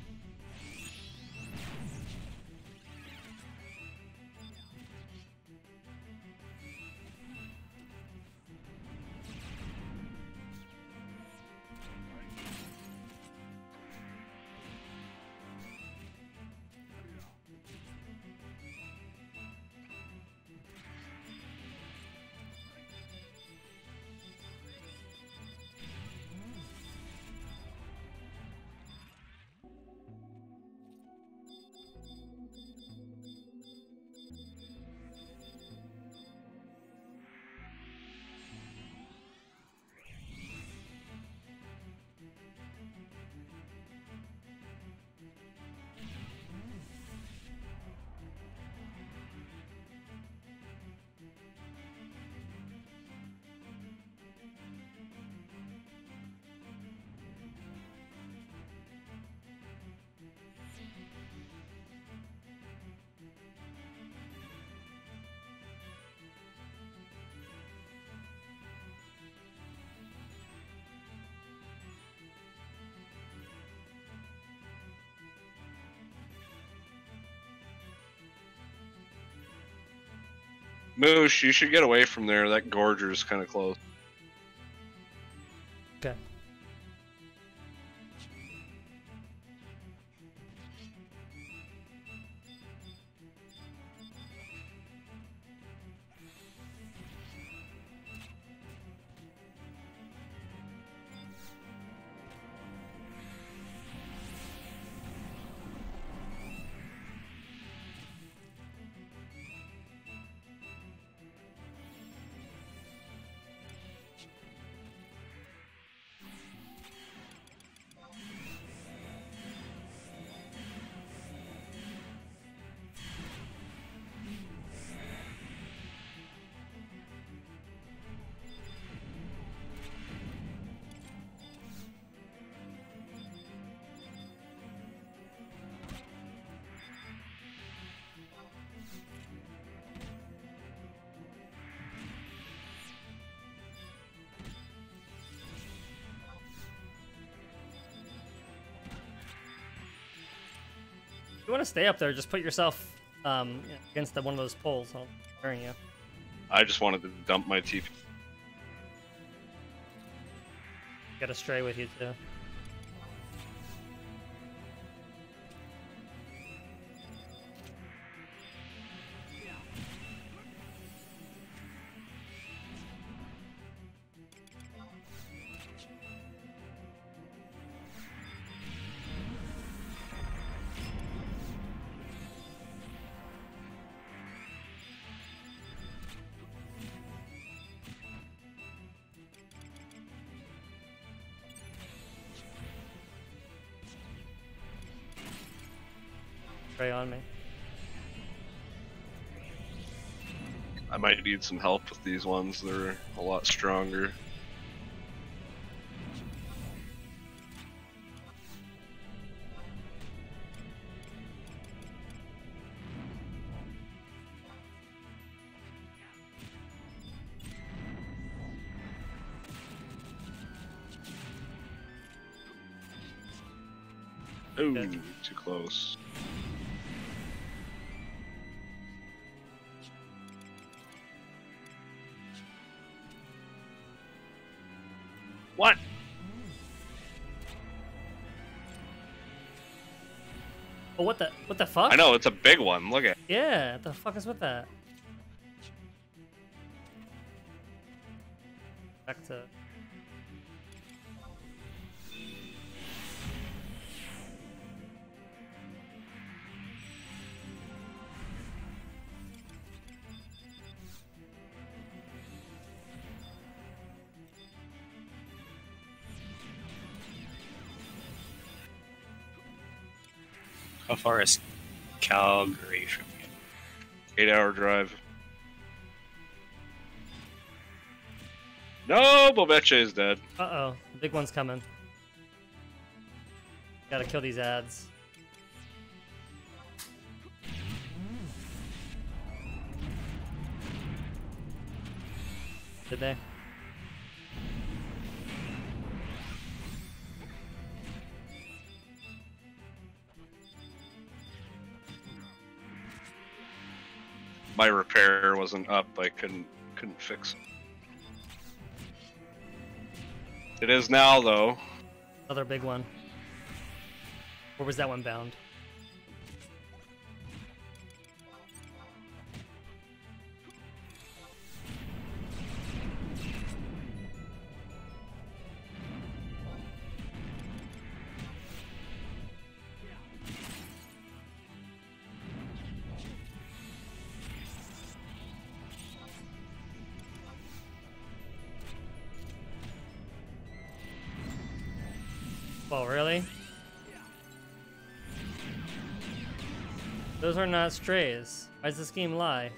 Moosh, you should get away from there. That Gorger's kind of close. Okay. If you want to stay up there, just put yourself um, against the, one of those poles. I'll burn you. I just wanted to dump my T P. Get a stray with you too. Stray on me. I might need some help with these ones. They're a lot stronger. Ooh, Good. too close. What? Oh, what the what the fuck? I know, it's a big one. Look at it. Yeah, what the fuck is with that? Back to. How far is Calgary from you? Eight hour drive. No, Bobeche is dead. Uh oh, the big one's coming. Gotta kill these ads. Did they? My repair wasn't up. I couldn't couldn't fix it. It is now though. Another big one. Where was that one bound? Well, really? Those are not strays. Why does this game lie?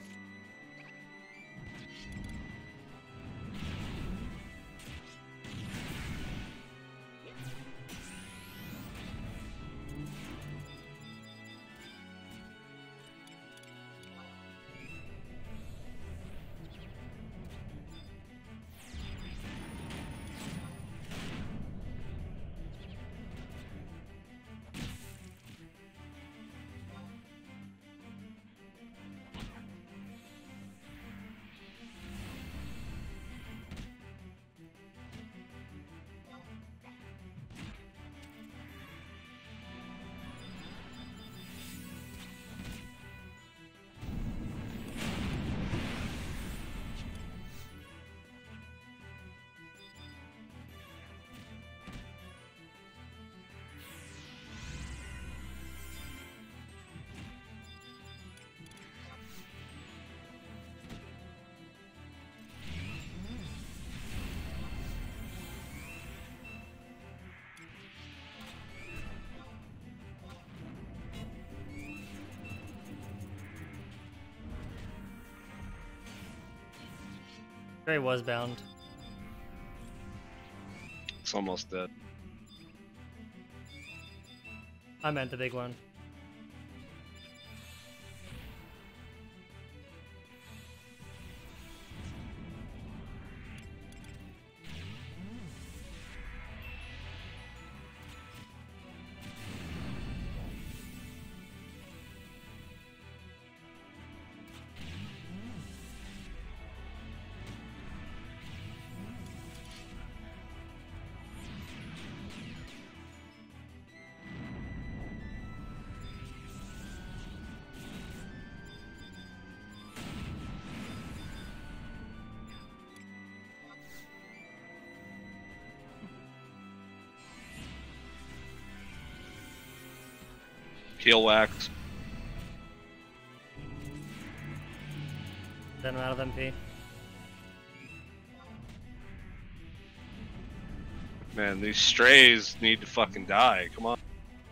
Stray was bound. It's almost dead. I meant the big one. Heal wax. Then I'm out of M P. Man, these strays need to fucking die. Come on.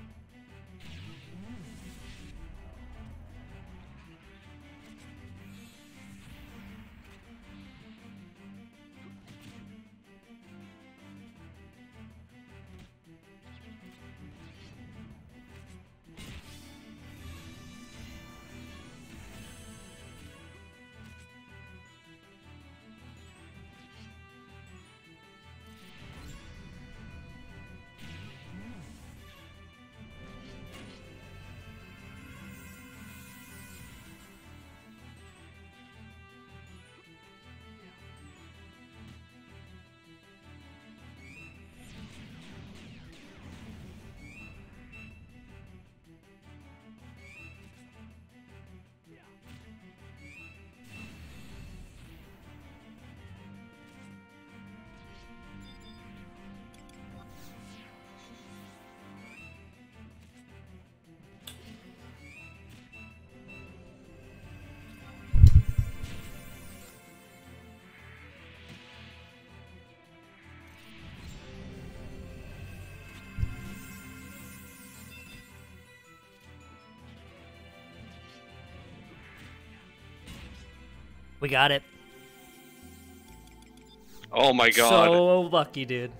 We got it. Oh my god. So lucky, dude.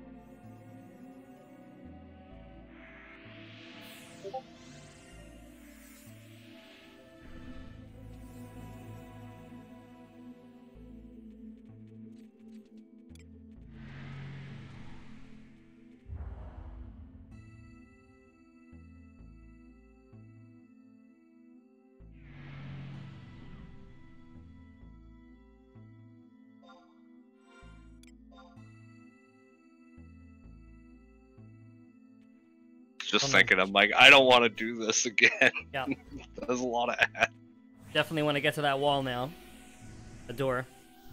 Just Oh, no. thinking, I'm like, I don't want to do this again. Yeah. There's a lot of ass. Definitely want to get to that wall now. The door.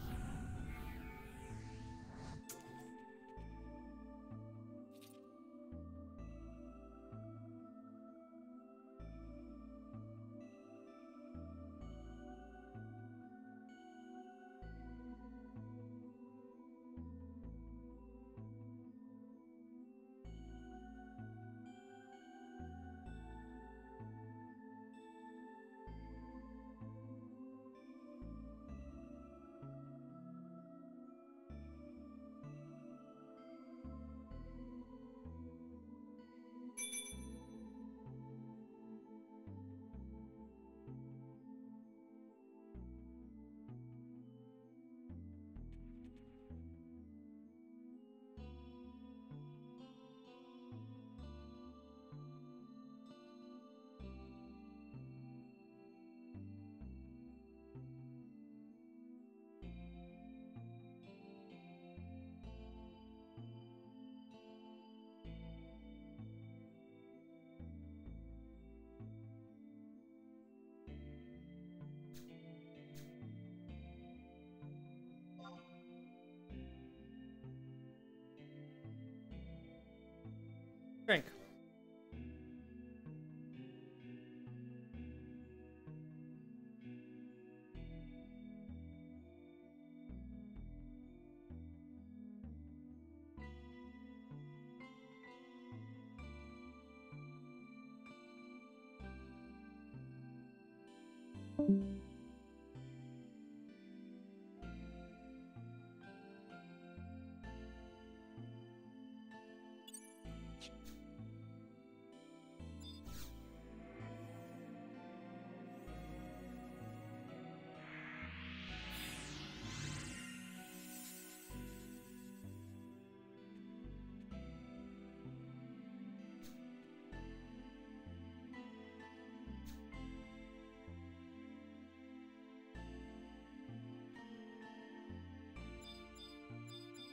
Drink.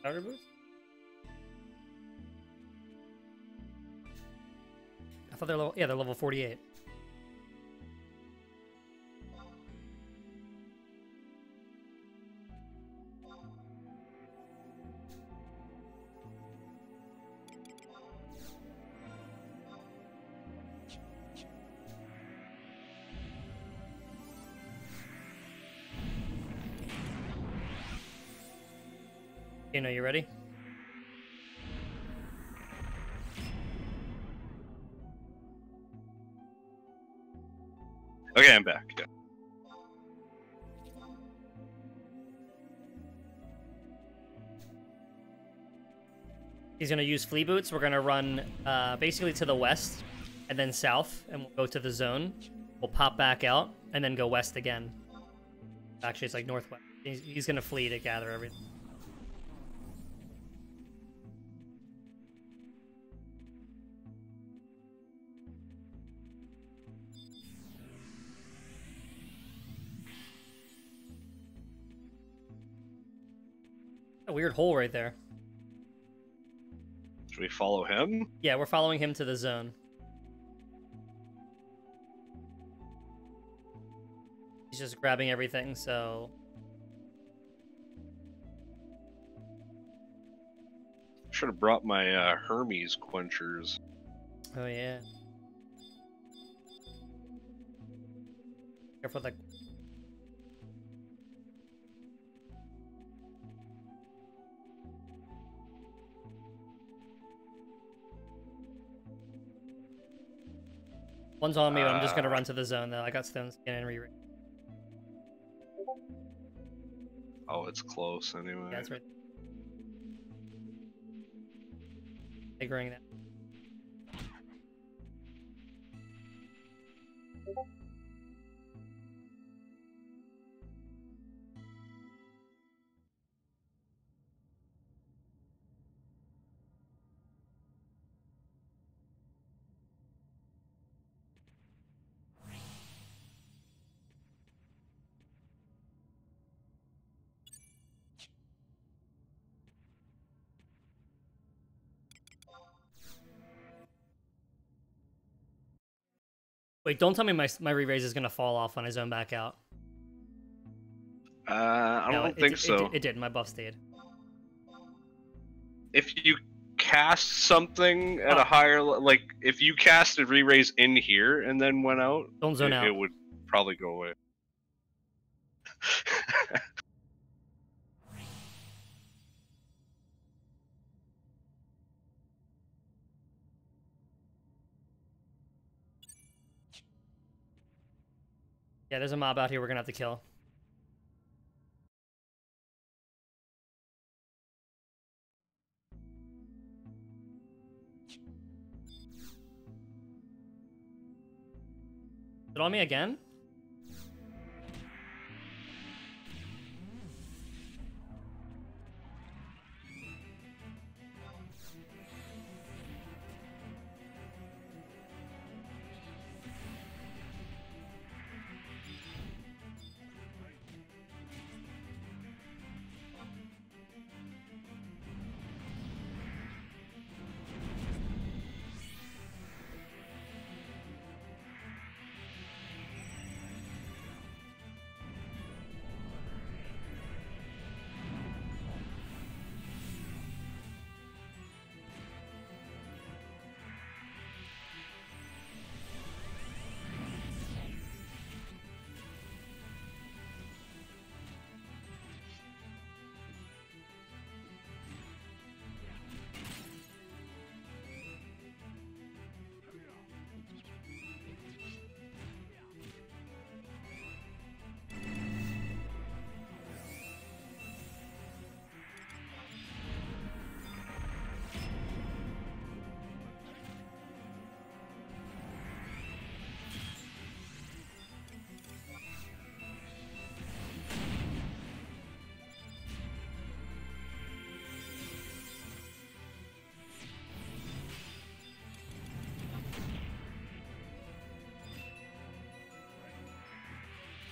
Starter boost? I thought they're level. Yeah, they're level forty-eight. You know, you ready? Okay, I'm back. Yeah. He's gonna use flea boots. We're gonna run uh, basically to the west and then south, and we'll go to the zone. We'll pop back out and then go west again. Actually, it's like northwest. He's, he's gonna flee to gather everything. A weird hole right there. Should we follow him? Yeah, we're following him to the zone. He's just grabbing everything, so... Should have brought my uh, Hermes quenchers. Oh, yeah. Careful with that. One's on me, but I'm just gonna Uh. run to the zone though. I got stone skin and re. Oh, it's close anyway. Yeah, that's right. Figuring that. Wait, don't tell me my my re-raise is gonna fall off when I zone back out. Uh, I No, don't it, think it, so. It, it didn't. My buff stayed. If you cast something at Oh. a higher, le- like if you cast a re-raise in here and then went out, Don't zone it, out. it would probably go away. Yeah, there's a mob out here we're gonna have to kill. Is it on me again?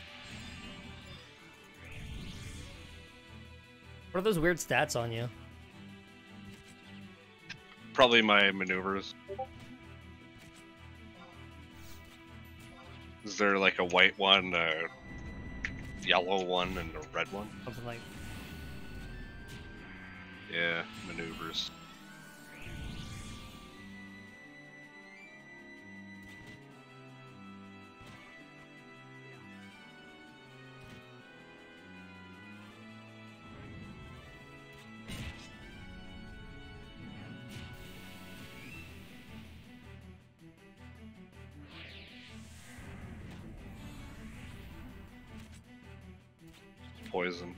What are those weird stats on you? Probably my maneuvers. Is there like a white one, a yellow one, and a red one? Something like. Yeah, maneuvers. Poisoned.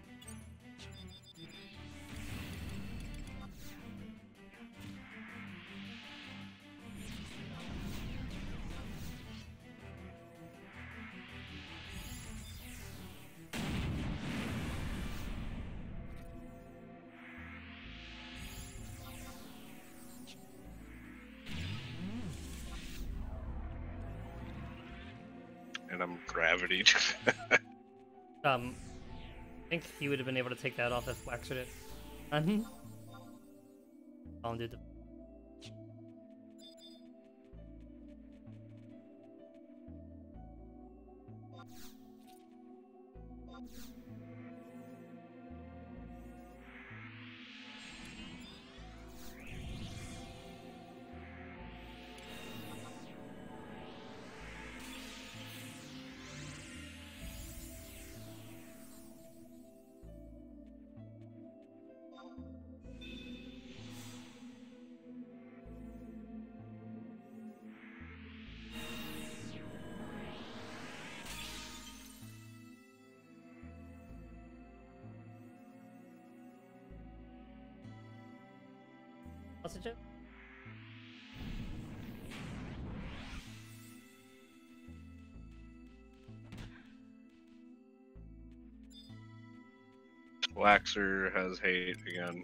And I'm gravity. Um, I think he would have been able to take that off if Waxer did. Mm-hmm. I'll do the. Oxygen? Waxer has hate again.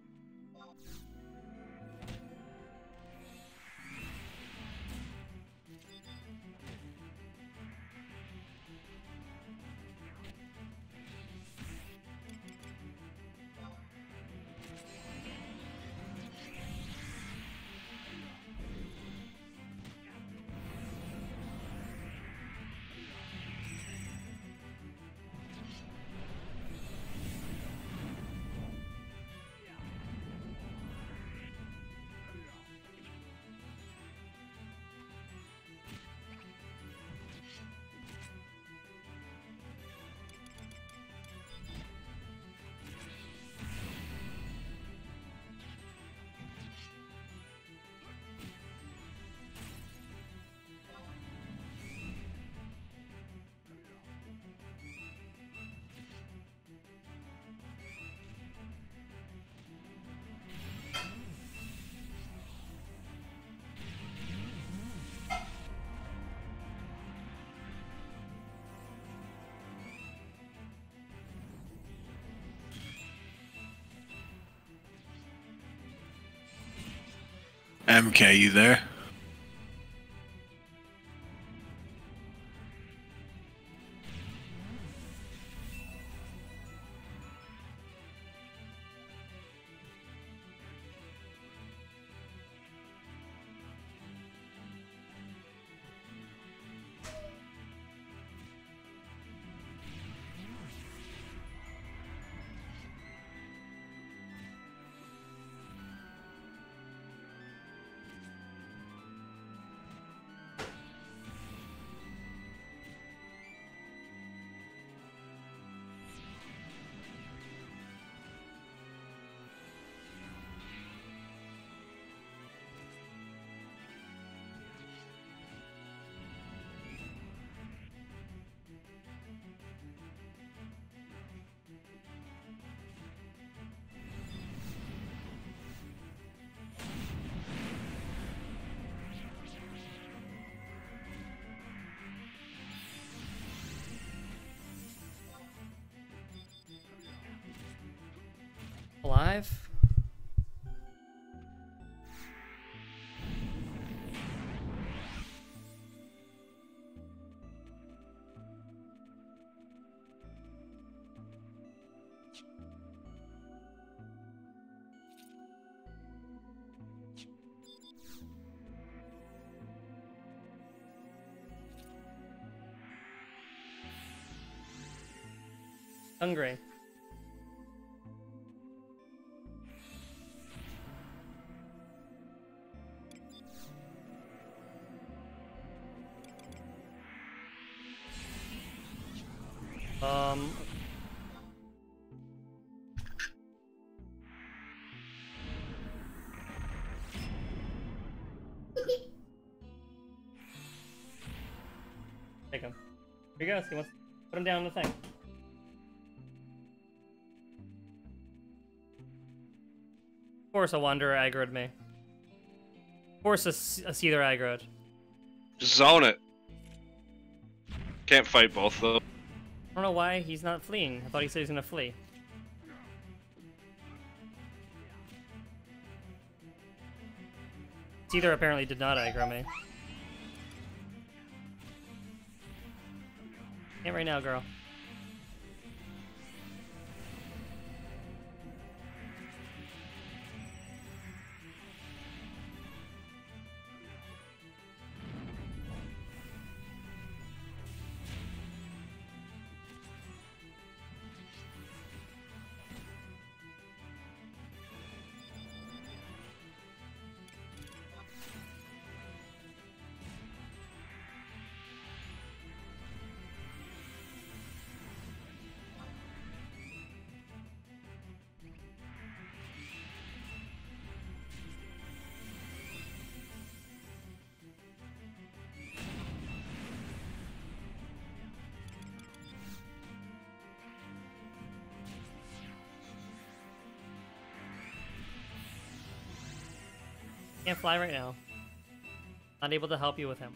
M K, you there? Alive? Hungry. Um. Take him. Here he goes. He wants. Put him down in the thing. Of course, a wanderer aggroed me. Of course, a, s- a seether aggroed. Just zone it. Can't fight both of them. I don't know why he's not fleeing. I thought he said he's gonna flee. Seether apparently did not aggro me. Can't right now, girl. Can't fly right now. Not able to help you with him.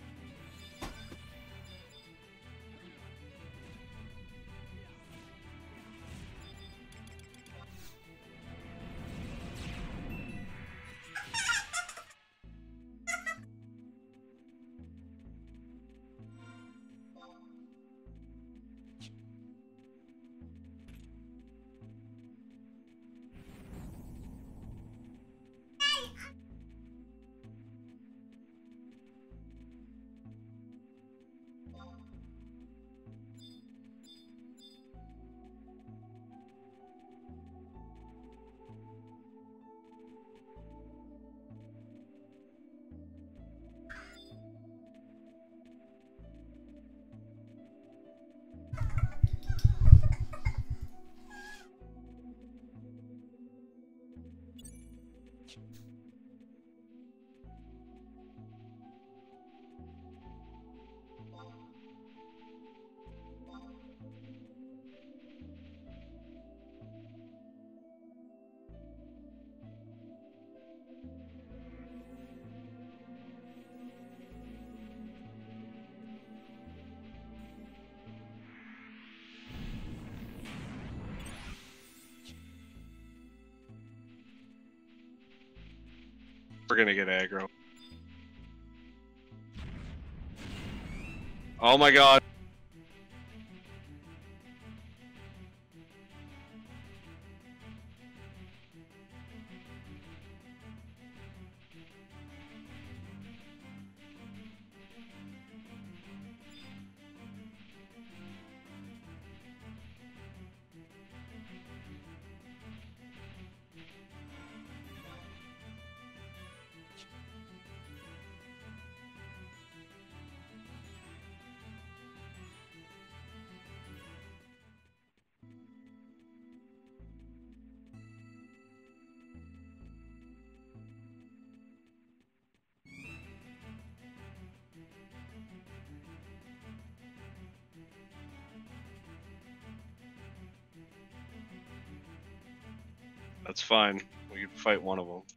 We're gonna get aggro. Oh my god. That's fine. We can fight one of them.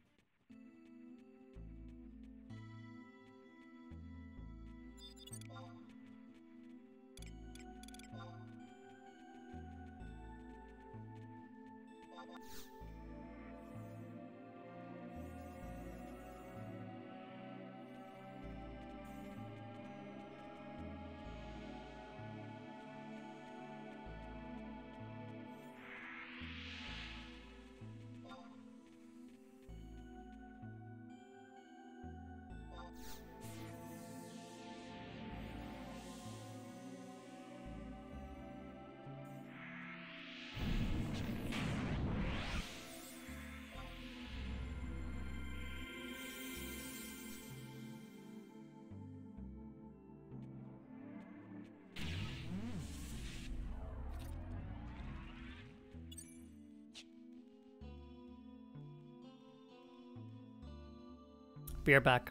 Be right back.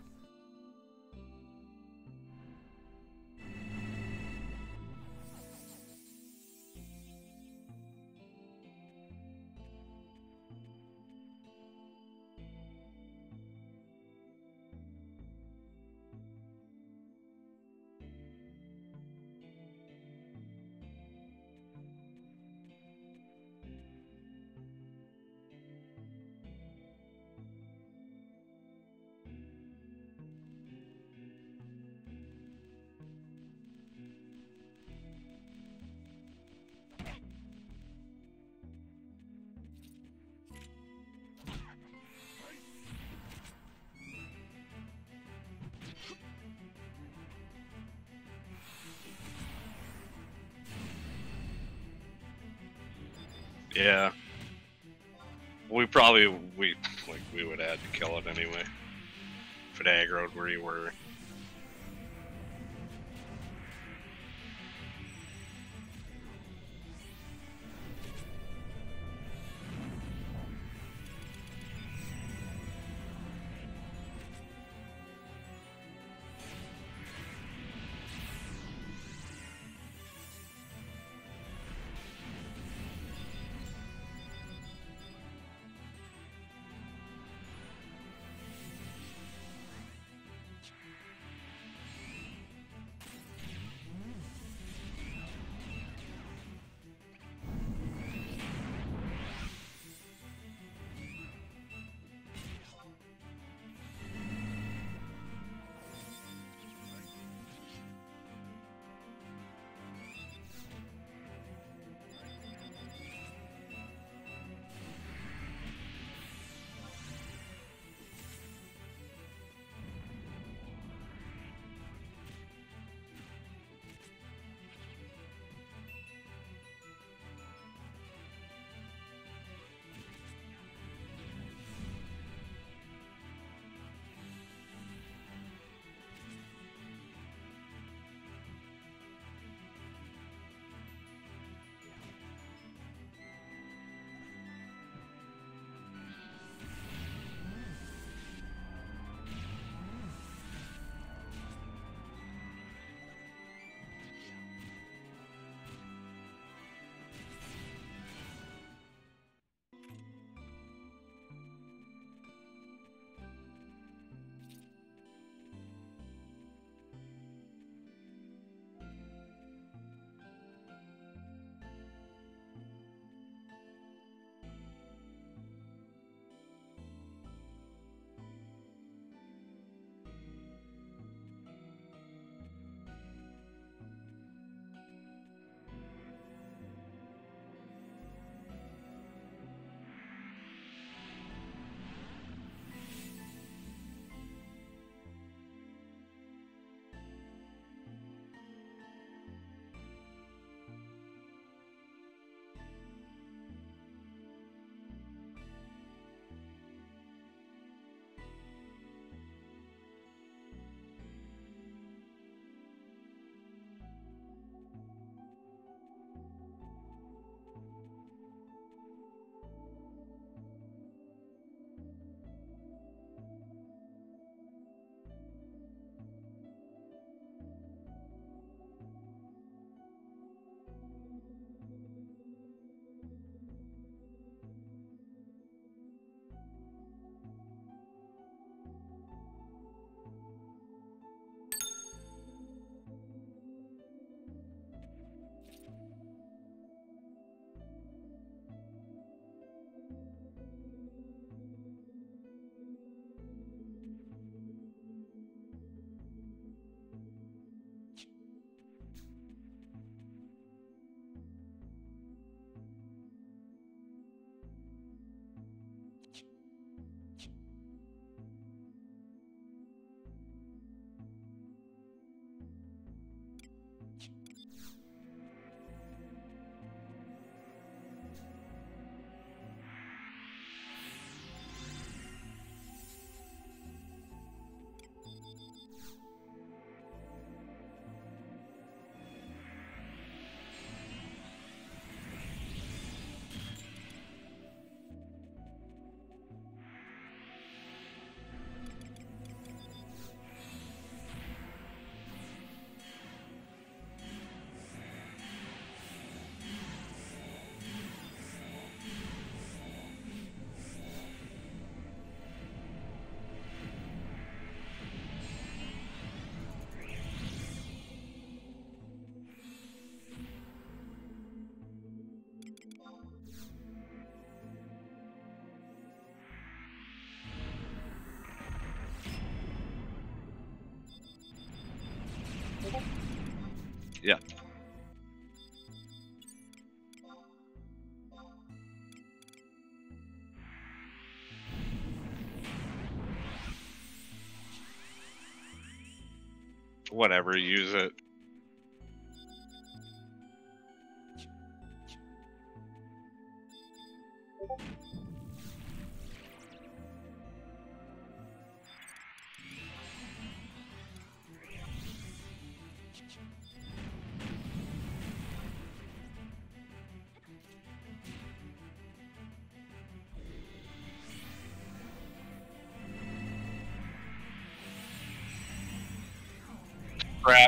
Yeah. We probably we like we would have to kill it anyway. If it aggroed where you were. Yeah. Whatever, use it. Crap.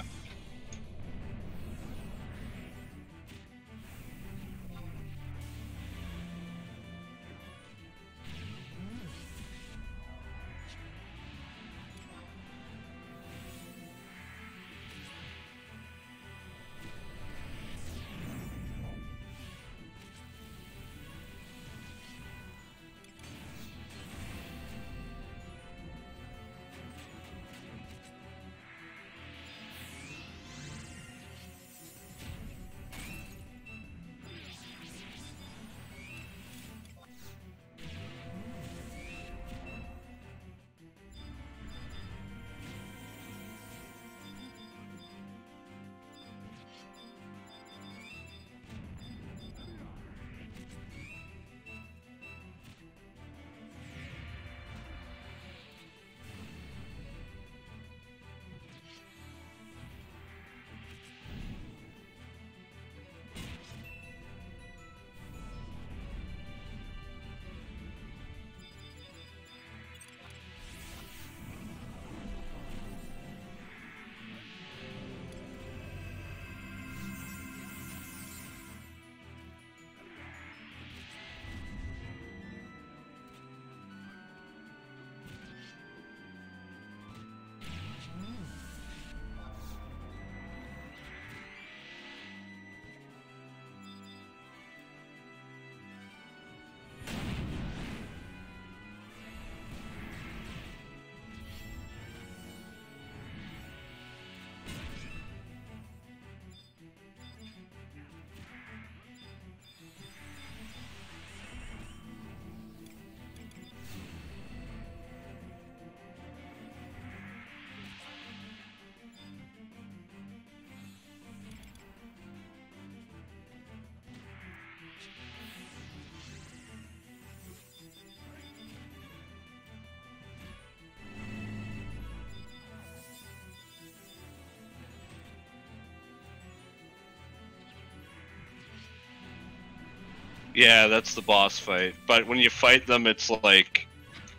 Yeah, that's the boss fight. But when you fight them, it's like,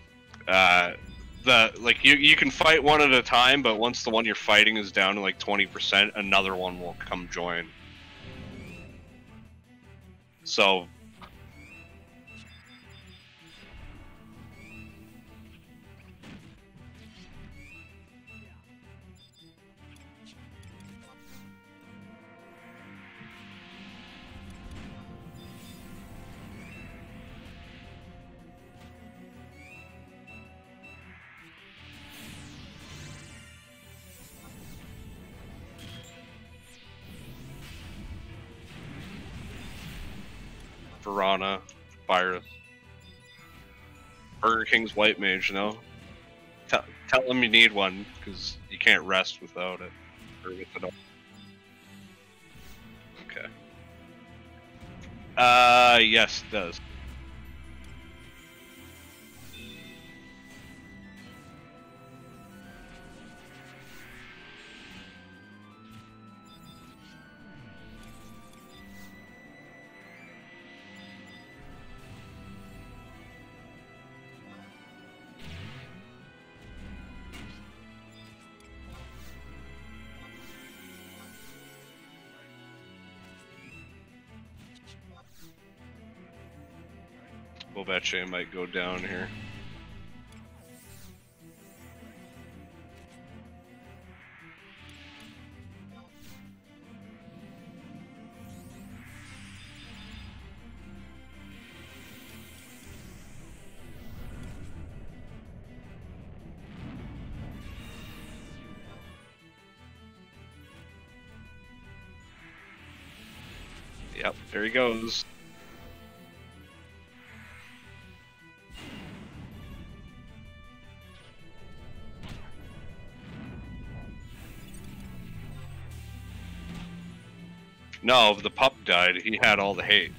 uh, the like you you can fight one at a time. But once the one you're fighting is down to like twenty percent, another one will come join. So. Piranha, Virus, Burger King's White Mage. No, tell tell them you need one because you can't rest without it. Or with it all. Okay. Uh, yes, it does. Bobache might go down here. Yep, there he goes. No, if the pup died, he had all the hate.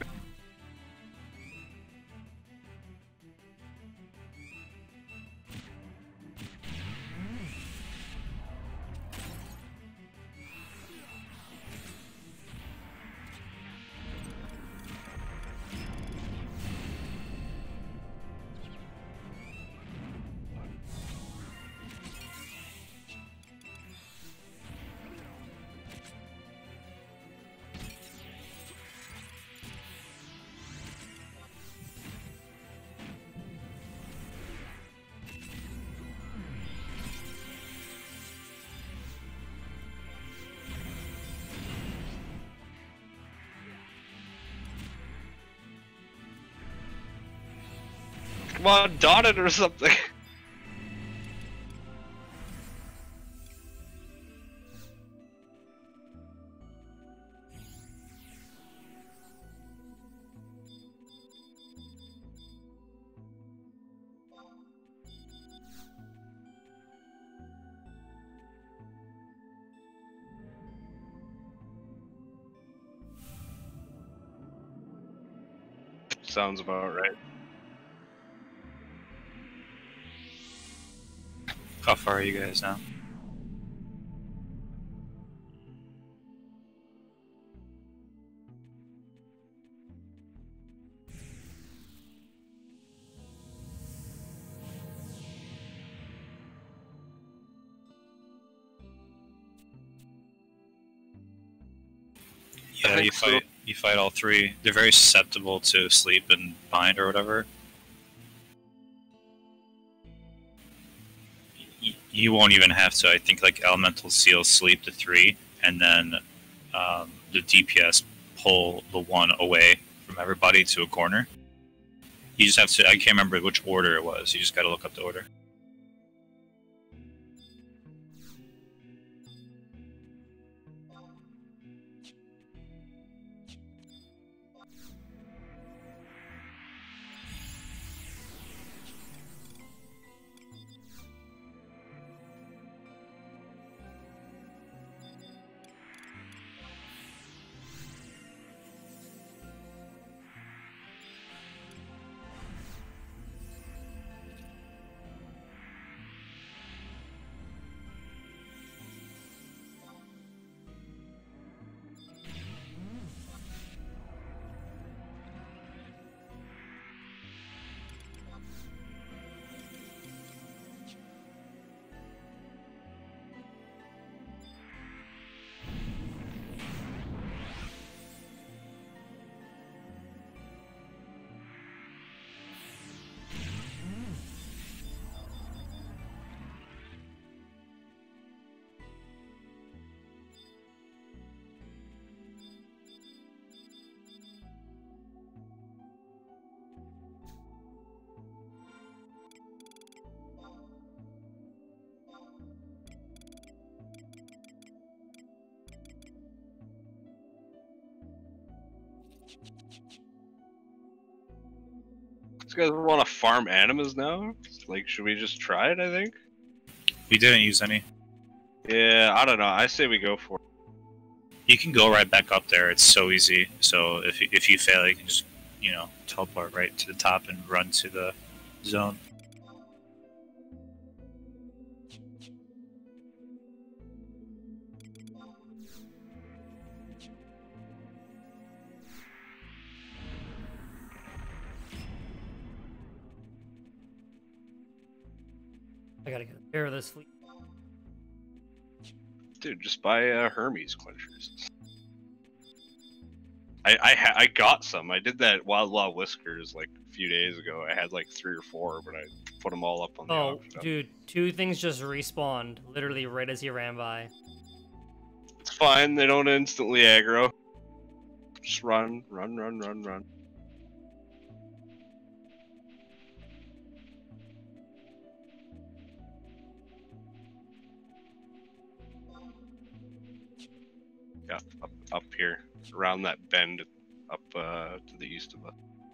Come on, dot it or something. Sounds about right. How far are you guys now? Yeah, you think so. fight. You fight all three. They're very susceptible to sleep and bind or whatever. Y- You won't even have to. I think like elemental seal sleep the three, and then um, the D P S pull the one away from everybody to a corner. You just have to. I can't remember which order it was. You just got to look up the order. These guys want to farm animas now? Like, should we just try it, I think? We didn't use any. Yeah, I don't know. I say we go for it. You can go right back up there. It's so easy. So if you- if you fail, you can just you know teleport right to the top and run to the zone. I gotta get a pair of this fleet. Dude, just buy uh, Hermes quenchers. I I, ha I got some. I did that Wild Wild Whiskers like a few days ago. I had like three or four, but I put them all up on the Oh, auction. dude, two things just respawned literally right as you ran by. It's fine. They don't instantly aggro. Just run, run, run, run, run. Yeah, up, up here, around that bend up uh, to the east of us.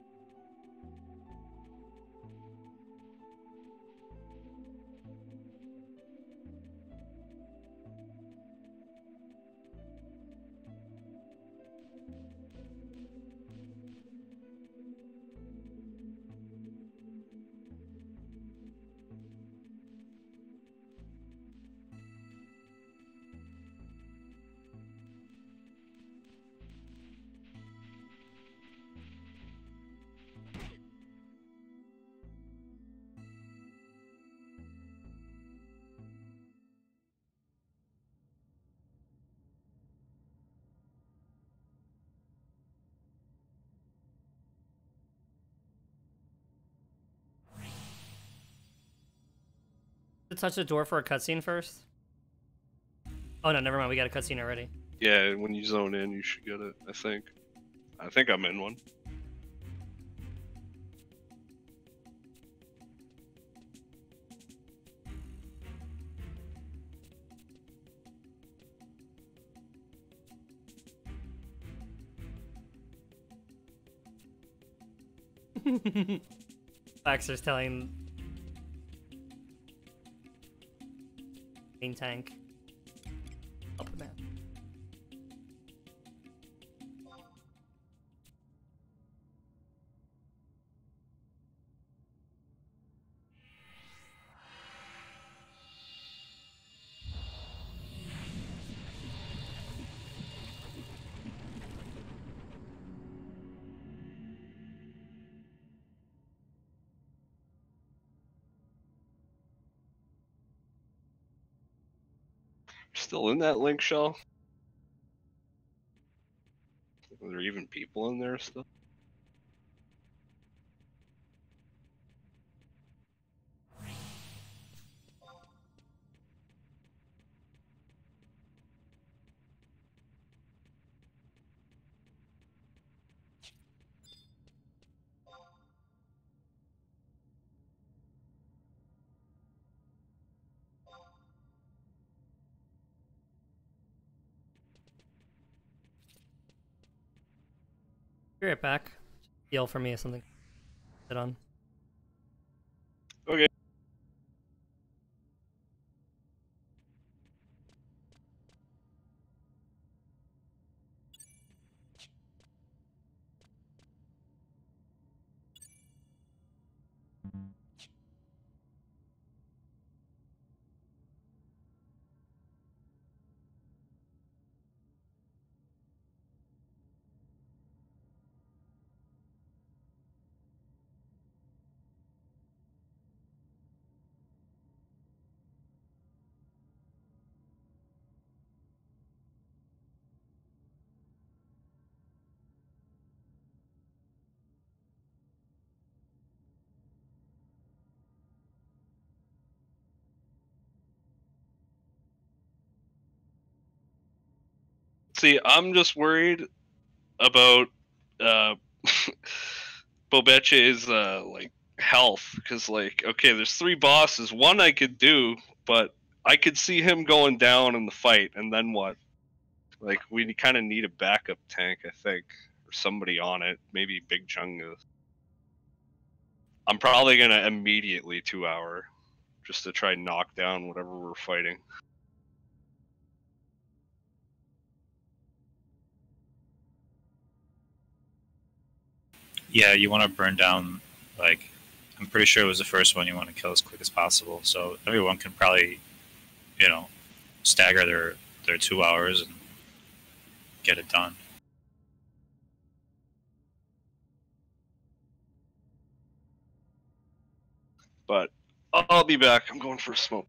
To touch the door for a cutscene first? Oh no, never mind. We got a cutscene already. Yeah, when you zone in, you should get it. I think. I think I'm in one. Baxter's telling main tank. Help him out. Still in that link shell? Are there even people in there still? Be right back. Yell for me or something. Sit on. Okay. See, I'm just worried about uh Bobeche's uh like health, because like, okay, there's three bosses. One I could do, but I could see him going down in the fight, and then what? Like, we kind of need a backup tank, I think, or somebody on it. Maybe Big Chungus. I'm probably gonna immediately two hour just to try and knock down whatever we're fighting. Yeah, you want to burn down, like, I'm pretty sure it was the first one you want to kill as quick as possible. So everyone can probably, you know, stagger their, their two hours and get it done. But I'll be back. I'm going for a smoke.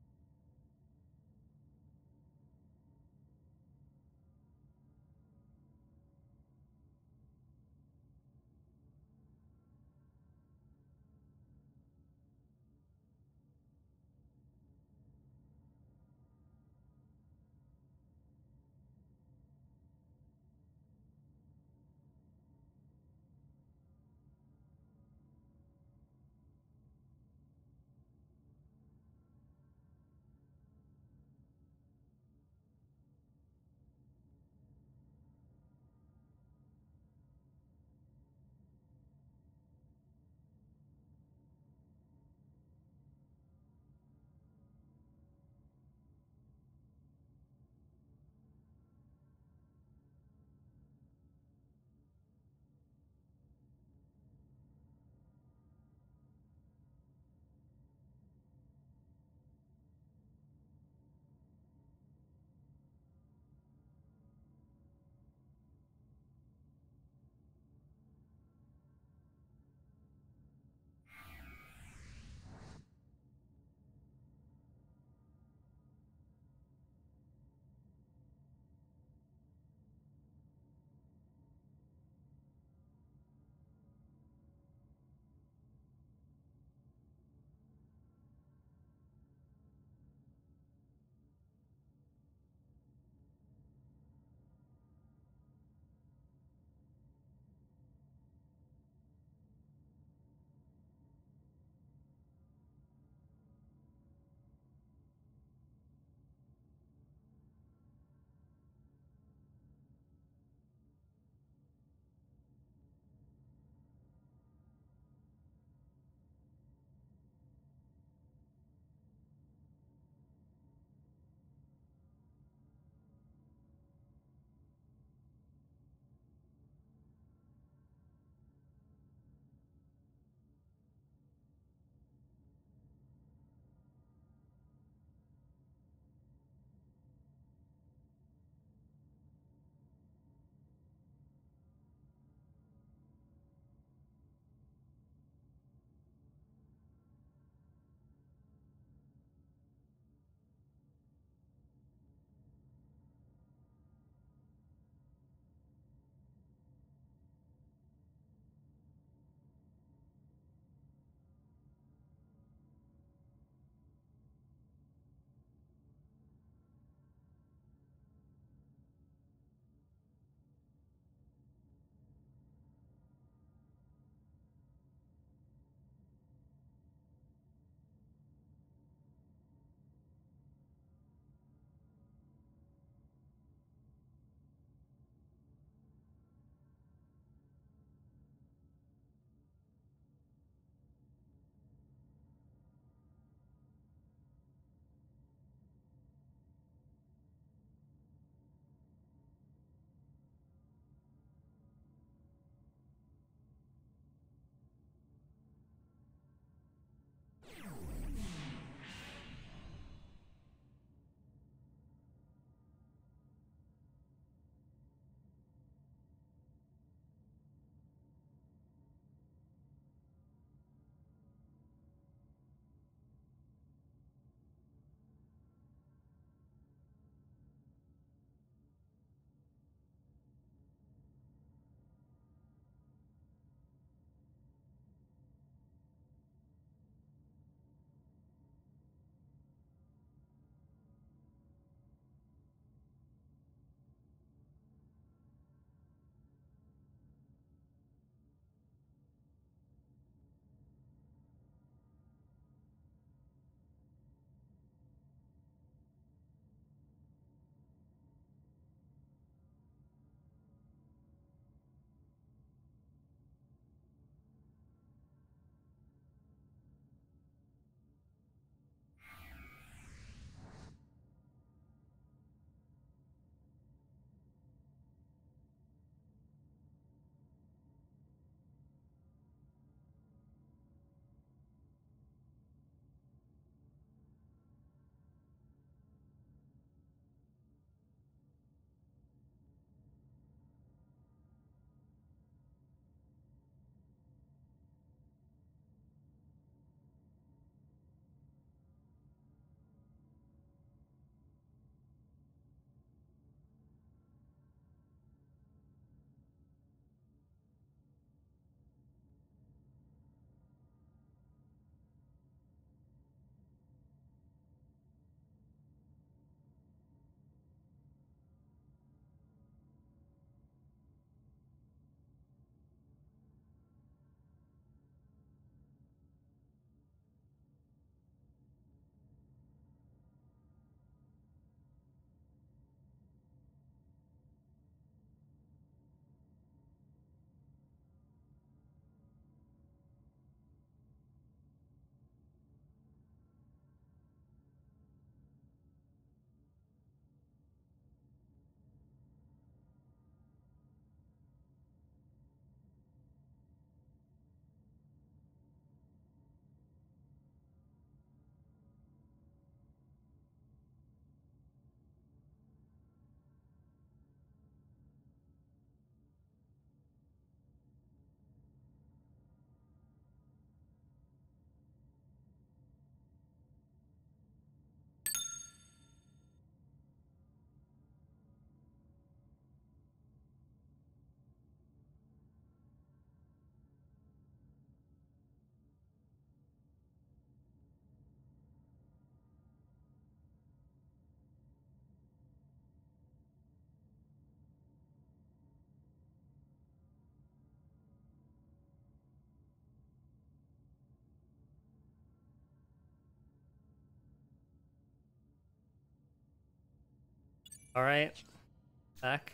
All right, back.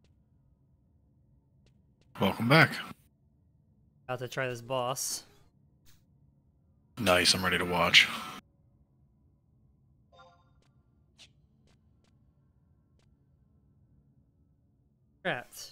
Welcome back. About to try this boss. Nice, I'm ready to watch. Rats.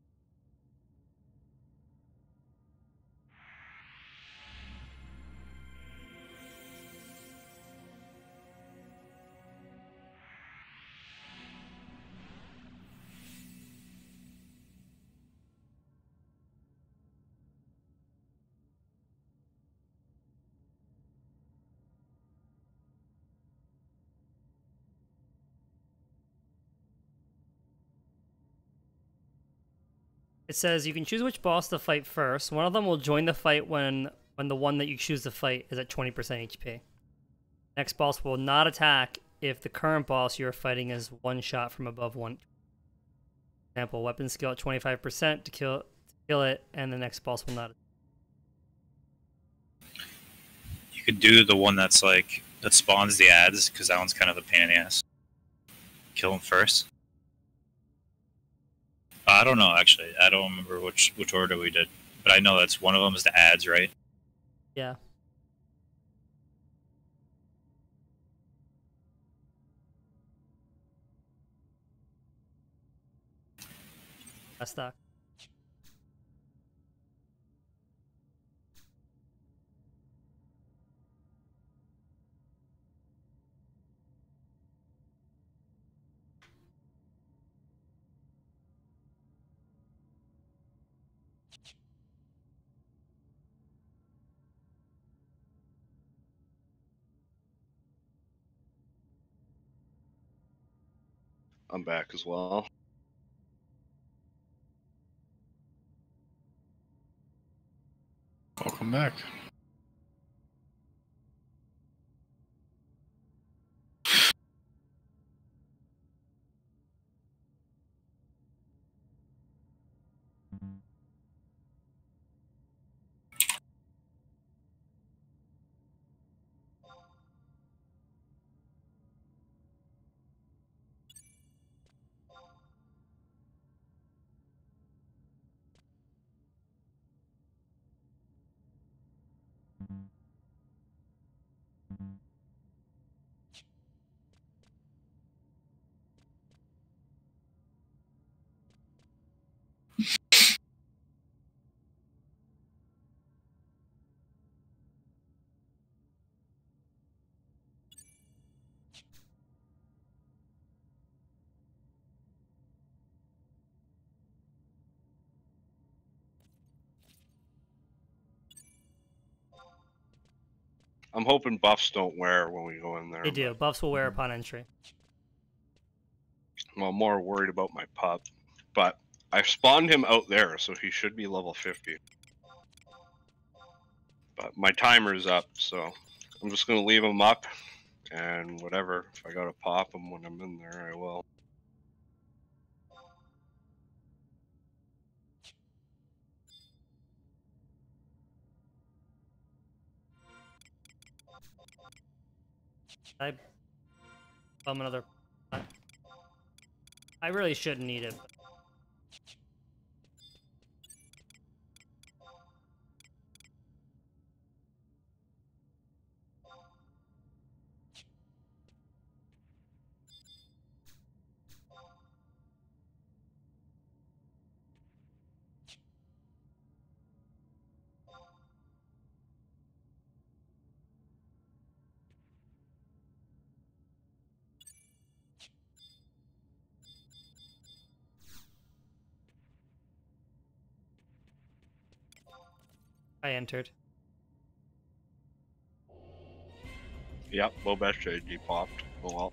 It says you can choose which boss to fight first. One of them will join the fight when when the one that you choose to fight is at twenty percent H P. Next boss will not attack if the current boss you are fighting is one shot from above one. For example, weapon skill at twenty-five percent to kill, to kill it, and the next boss will not. You could do the one that's like, that spawns the ads, because that one's kind of a pain in the ass. Kill him first. I don't know, actually. I don't remember which which order we did. But I know that's one of them is the ads, right? Yeah. That's that. I'm back as well. Welcome back. I'm hoping buffs don't wear when we go in there. They do. Buffs will wear upon entry. Well, I'm more worried about my pup. But I spawned him out there, so he should be level fifty. But my timer's up, so I'm just going to leave him up. And whatever, if I gotta pop him when I'm in there, I will. I bum another. I really shouldn't need it. But... I entered. Yep, Bobesh J D popped. Oh well.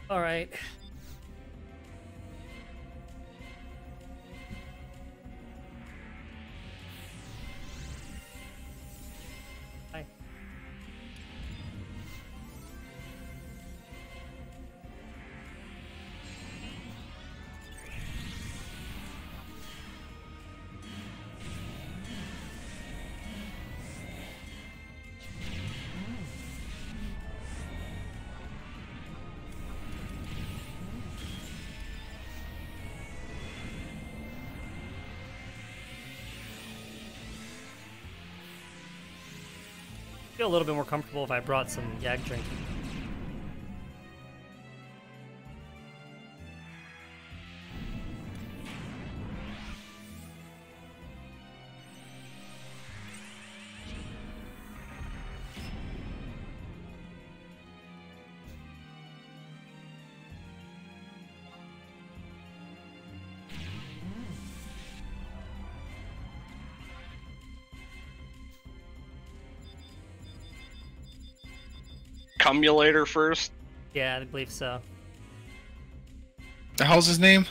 All right. Hi. Feel a little bit more comfortable if I brought some Yag drink. Cumulator first. Yeah, I believe so. The hell's his name?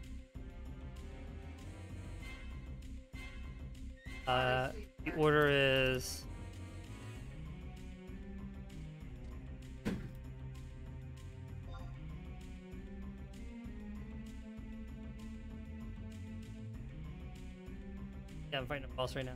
Uh, the order is. Yeah, I'm fighting a boss right now.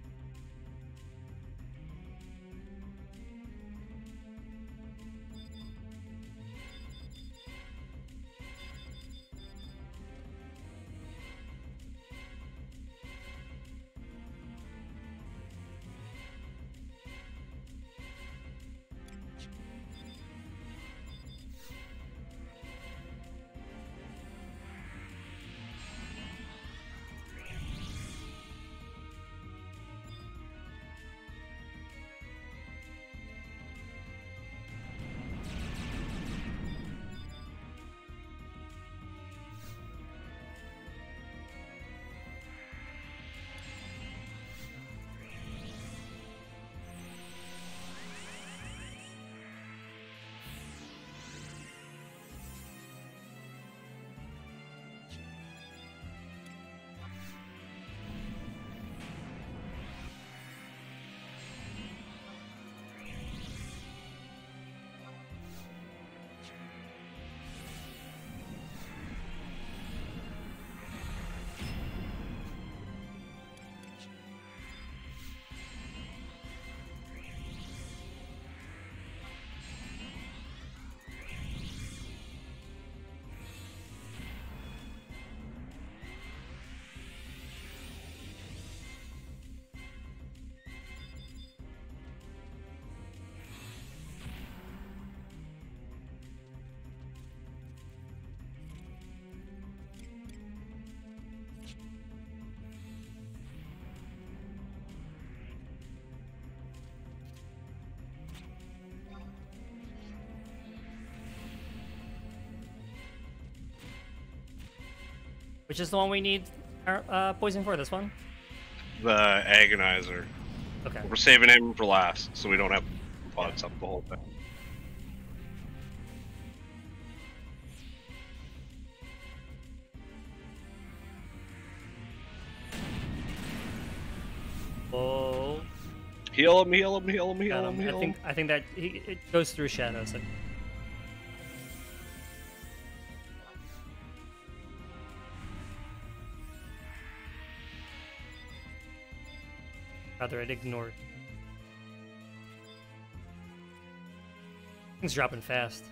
Which is the one we need uh, poison for, this one? The Agonizer. Okay. We're saving him for last, so we don't have pods up the whole thing. Oh. Heal him, heal him, heal him, heal Got him, him. heal I him. think I think that he, it goes through shadows. Like, rather, it ignored. Things dropping fast.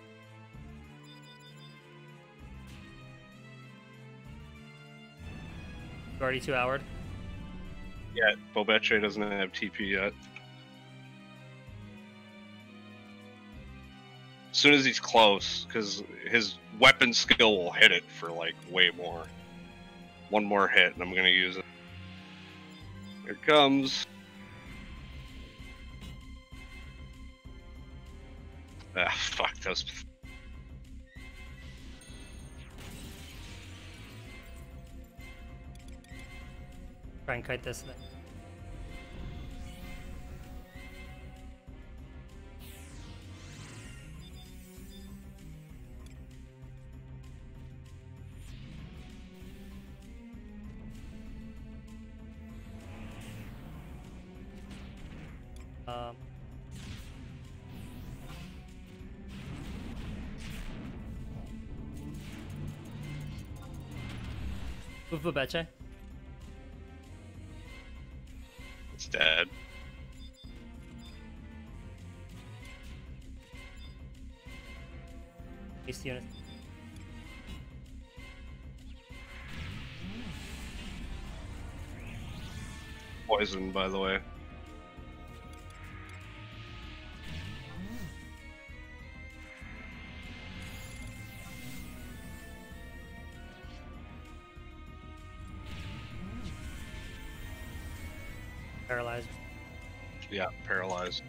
Already two houred. Yeah, Bobeche doesn't have T P yet. As soon as he's close, because his weapon skill will hit it for like way more. One more hit, and I'm gonna use it. Here it comes. Ah, fuck those. Try and kite this thing. Um, move Bobeche. It's dead. Beast unit. Poison, by the way. Paralyzed. Yeah, paralyzed.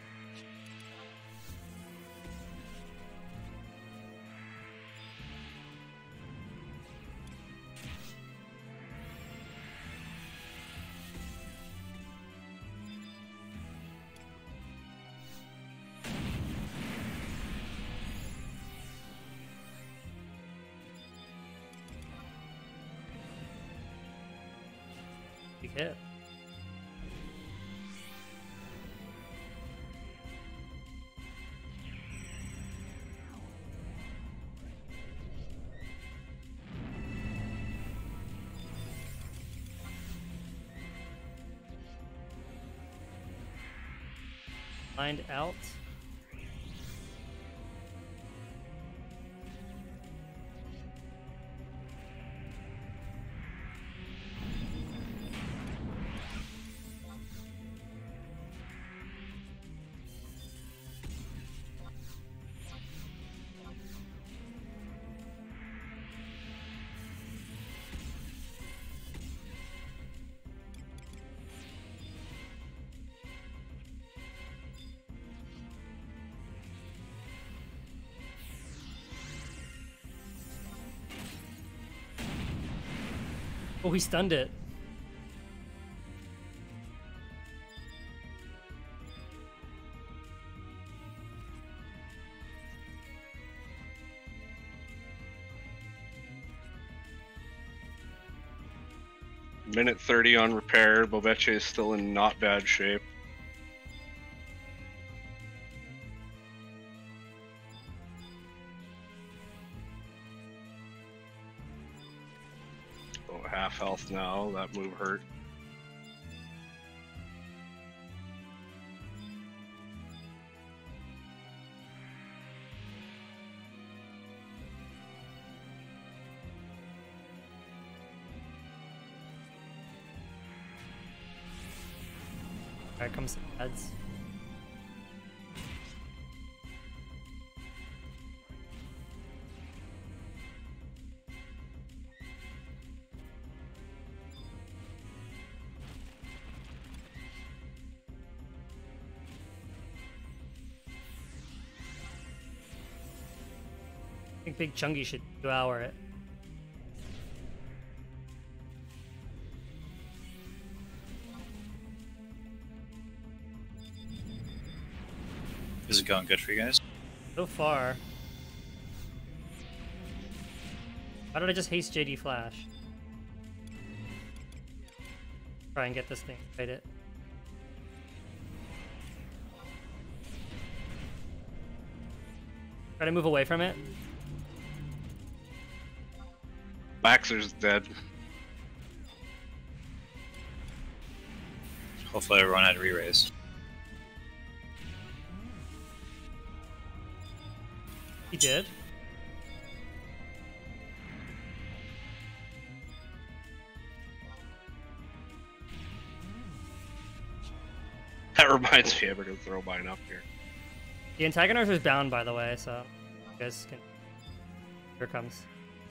Big hit. Find out. Oh, he stunned it. Minute thirty on repair. Bobeche is still in not bad shape. Oh, half health now. That move hurt. Here comes the ads. I think Big Chungy should devour it. Is it going good for you guys? So far. Why did I just haste J D Flash? Try and get this thing, fight it. Try to move away from it. Baxter's dead. Hopefully everyone had re-raise. He did. That reminds me, I'm gonna throw mine up here. The antagonist is bound, by the way, so you guys can. Here it comes.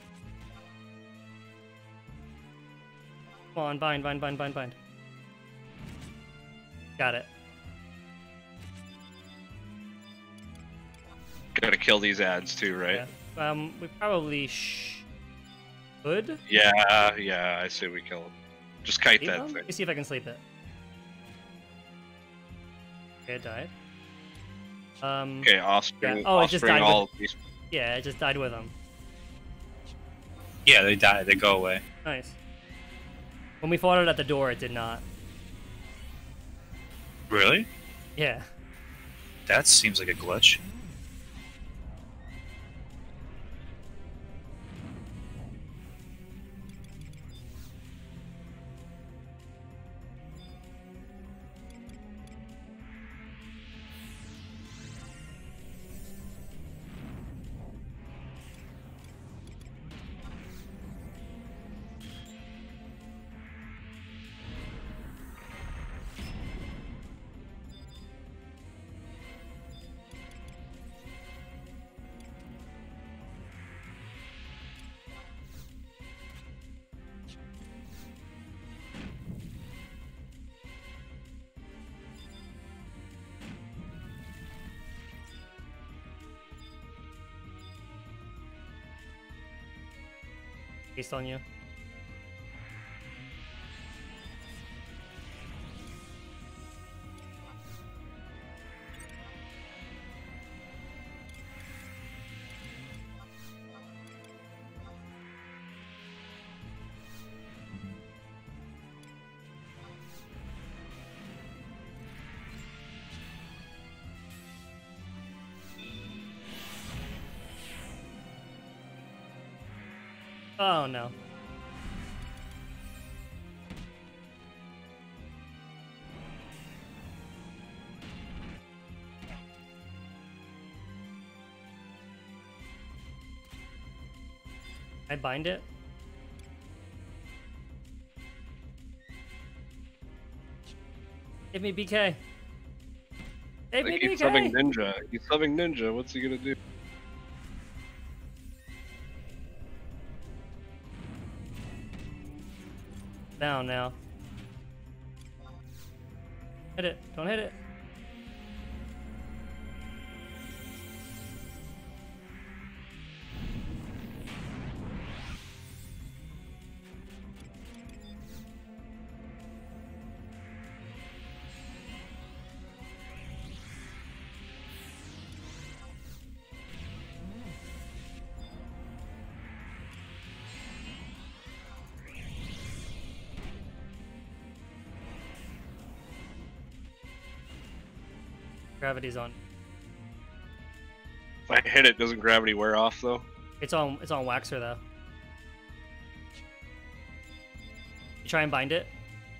Come on, bind, bind, bind, bind, bind. Got it. Gotta kill these ads too, right? Yeah. Um, we probably sh should. Yeah, yeah, I say we kill him. Just kite Sleep that him? thing. Let me see if I can sleep it. Okay, it died. Um, Okay, offspring. Yeah. Oh, it just offspring died all with- of these. yeah, it just died with him. Yeah, they die. They go away. Nice. When we fought it at the door, it did not. Really? Yeah. That seems like a glitch. Based on you. Oh no. I bind it. Give me B K. Give me Like he's B K. subbing Ninja. He's subbing Ninja. What's he gonna do? Down now. Hit it. Don't hit it. Gravity's on. If I hit it, doesn't gravity wear off though? It's on. It's on Waxer though. You try and bind it.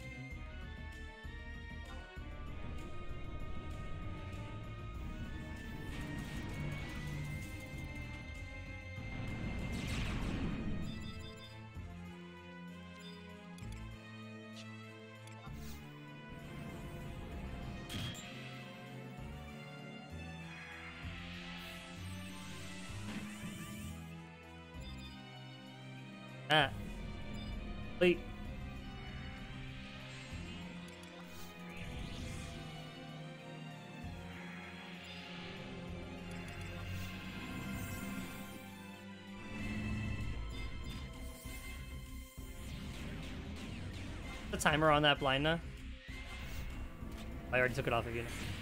Ah. Wait. The timer on that blind now. I already took it off of you.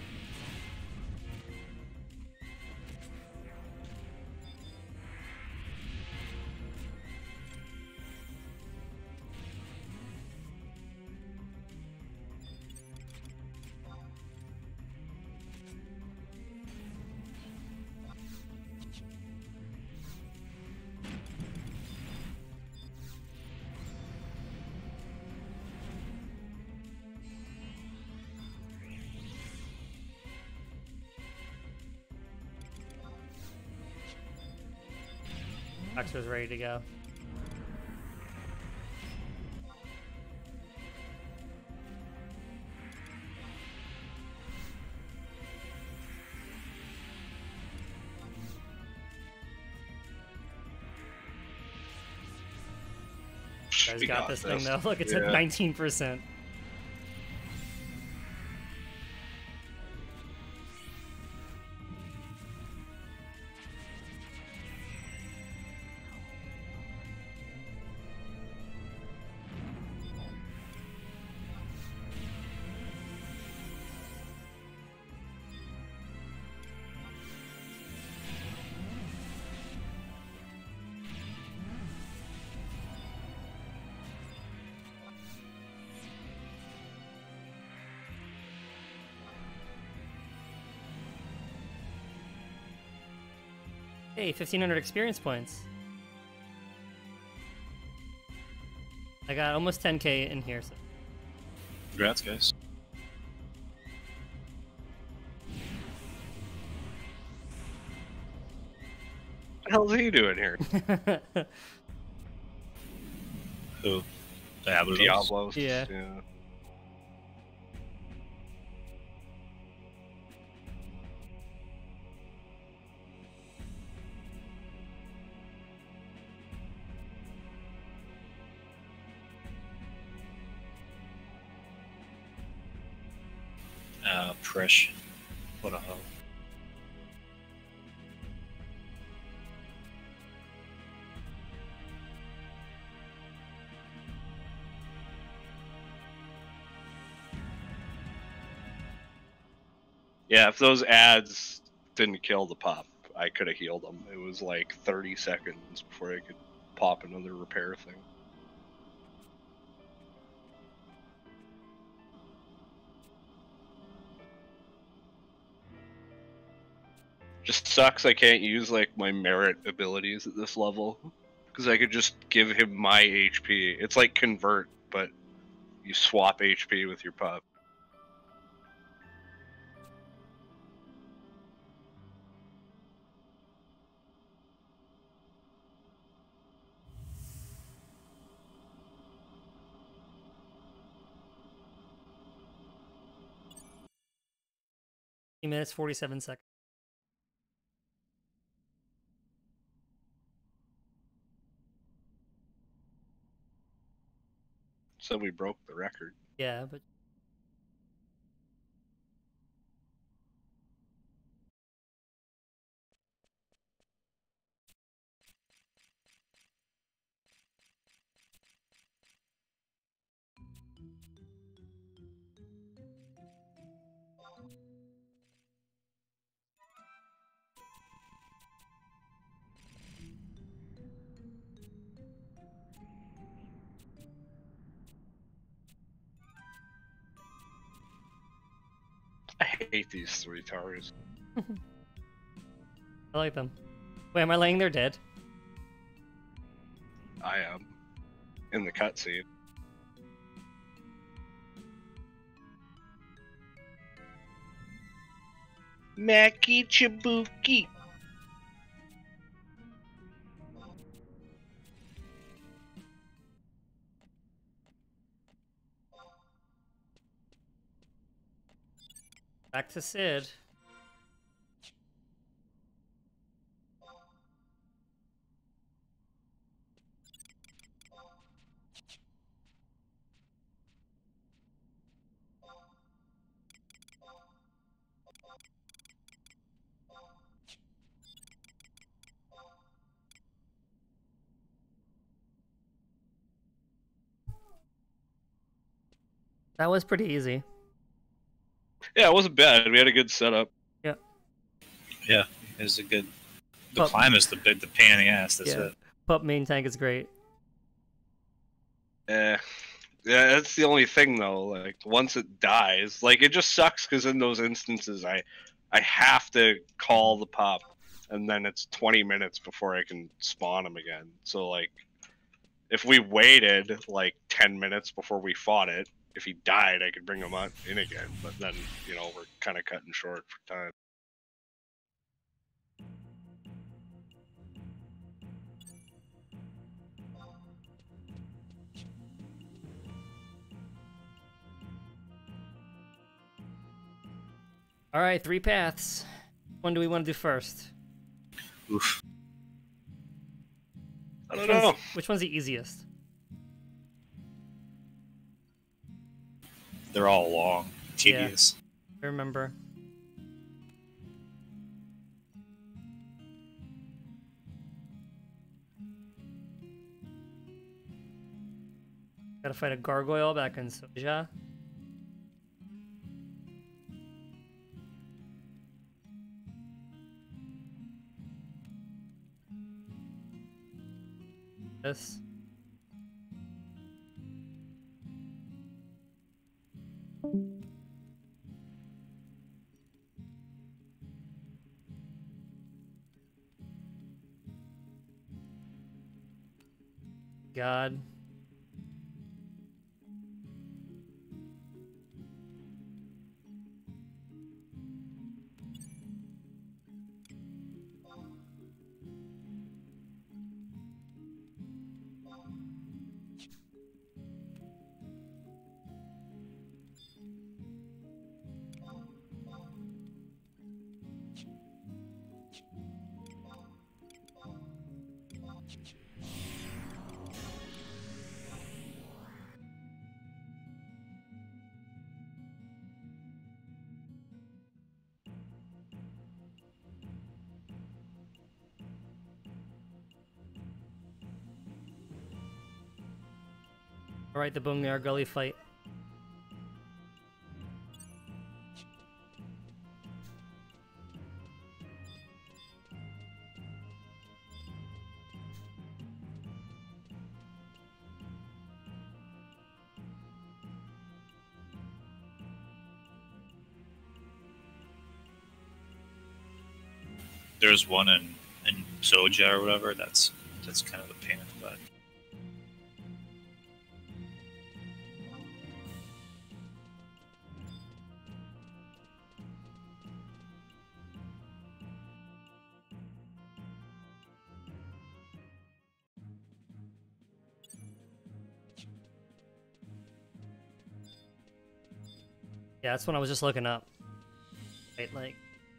Waxer's ready to go. You guys We got, got this, this. thing though. Look, it's Yeah. at nineteen percent. Hey, fifteen hundred experience points. I got almost ten K in here. So. Congrats, guys. What the hell's he doing here? Who? Diablos? Diablos. Yeah. yeah. Uh, Presh. What a hell. Yeah, if those ads didn't kill the pop, I could have healed them. It was like thirty seconds before I could pop another repair thing. Just sucks I can't use like my merit abilities at this level. Because I could just give him my H P. It's like convert, but you swap H P with your pup. Two minutes, forty-seven seconds. So we broke the record. Yeah, but I hate these three towers. I like them. Wait, am I laying there dead? I am. In the cutscene. Mackie Chibuki. Back to Sid. That was pretty easy. Yeah, it wasn't bad. We had a good setup. Yeah. Yeah, it was a good. The But- climb is the big, the pain in the ass. That's yeah. it. Pup main tank is great. Eh. Yeah, that's the only thing though. Like once it dies, like it just sucks because in those instances, I, I have to call the pup, and then it's twenty minutes before I can spawn him again. So like, if we waited like ten minutes before we fought it, if he died, I could bring him on in again. But then you know we're kind of cutting short for time. All right, three paths. One do we want to do first? Oof. I don't Which one's- know. Which one's the easiest? They're all long, tedious. I remember. Gotta fight a gargoyle back in Soja. This. God. Alright, the Boneyard Gully fight. There's one in, in Soja or whatever, that's that's kind of a pain in the butt. Yeah, that's what I was just looking up. Right, like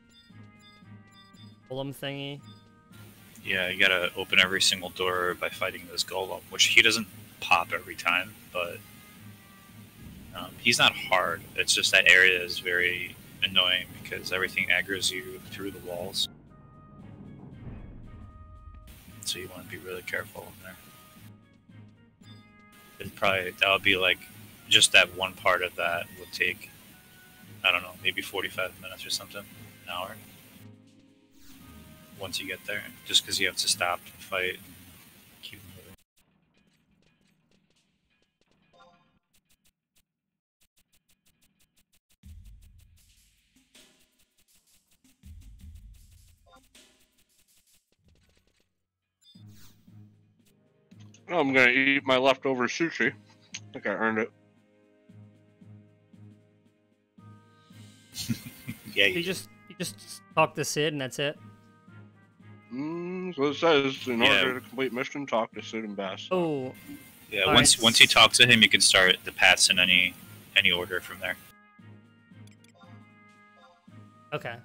golem thingy. Yeah, you gotta open every single door by fighting this golem, which he doesn't pop every time, but um, he's not hard. It's just that area is very annoying because everything aggroes you through the walls. So you want to be really careful in there. It'd probably, that would be like, just that one part of that would take, I don't know, maybe forty-five minutes or something, an hour. Once you get there, just because you have to stop and fight and keep moving. I'm gonna eat my leftover sushi. I think I earned it. Yeah, You you, just you just talk to Sid and that's it. Mm, so it says, in Yeah. order to complete mission, talk to Sid and Bass. Oh, yeah. All Once right. once you talk to him, you can start the paths in any any order from there. okay.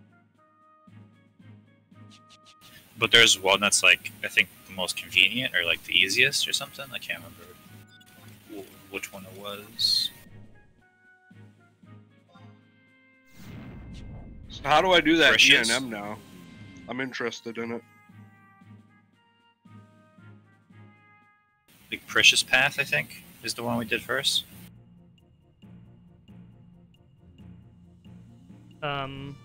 But there's one that's like I think the most convenient or like the easiest or something. I can't remember wh- which one it was. So how do I do that E Precious? and M now? I'm interested in it. The Precious Path, I think, is the one we did first. Um,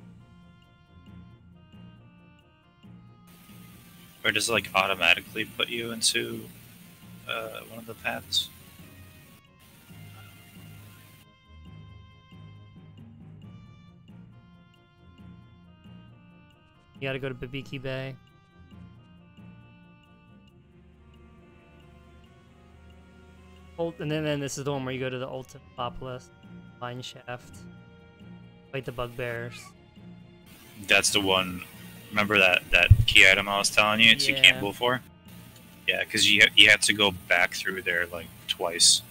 Or does it like automatically put you into uh, one of the paths? you gotta go to Babiki Bay. Ult- and then, then this is the one where you go to the Ultimapolis mine shaft. Fight the bugbears. That's the one. Remember that that key item I was telling you to Yeah. Campbell for? Yeah, because you you have to go back through there like twice.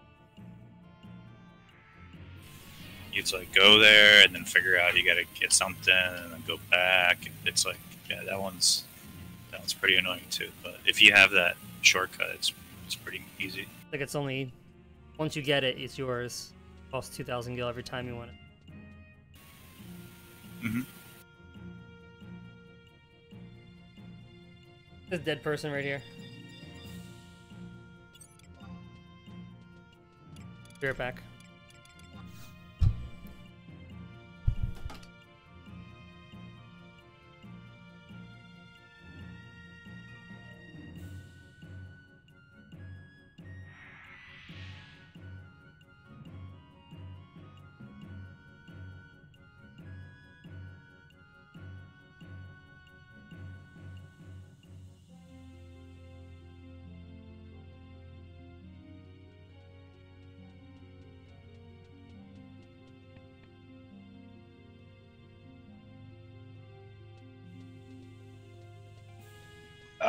You have to like go there and then figure out you gotta get something and then go back. It's like yeah, that one's that one's pretty annoying too. But if you have that shortcut, it's it's pretty easy. Like it's only once you get it, it's yours. Costs two thousand gil every time you want it. Mhm. This dead person right here. Be right back.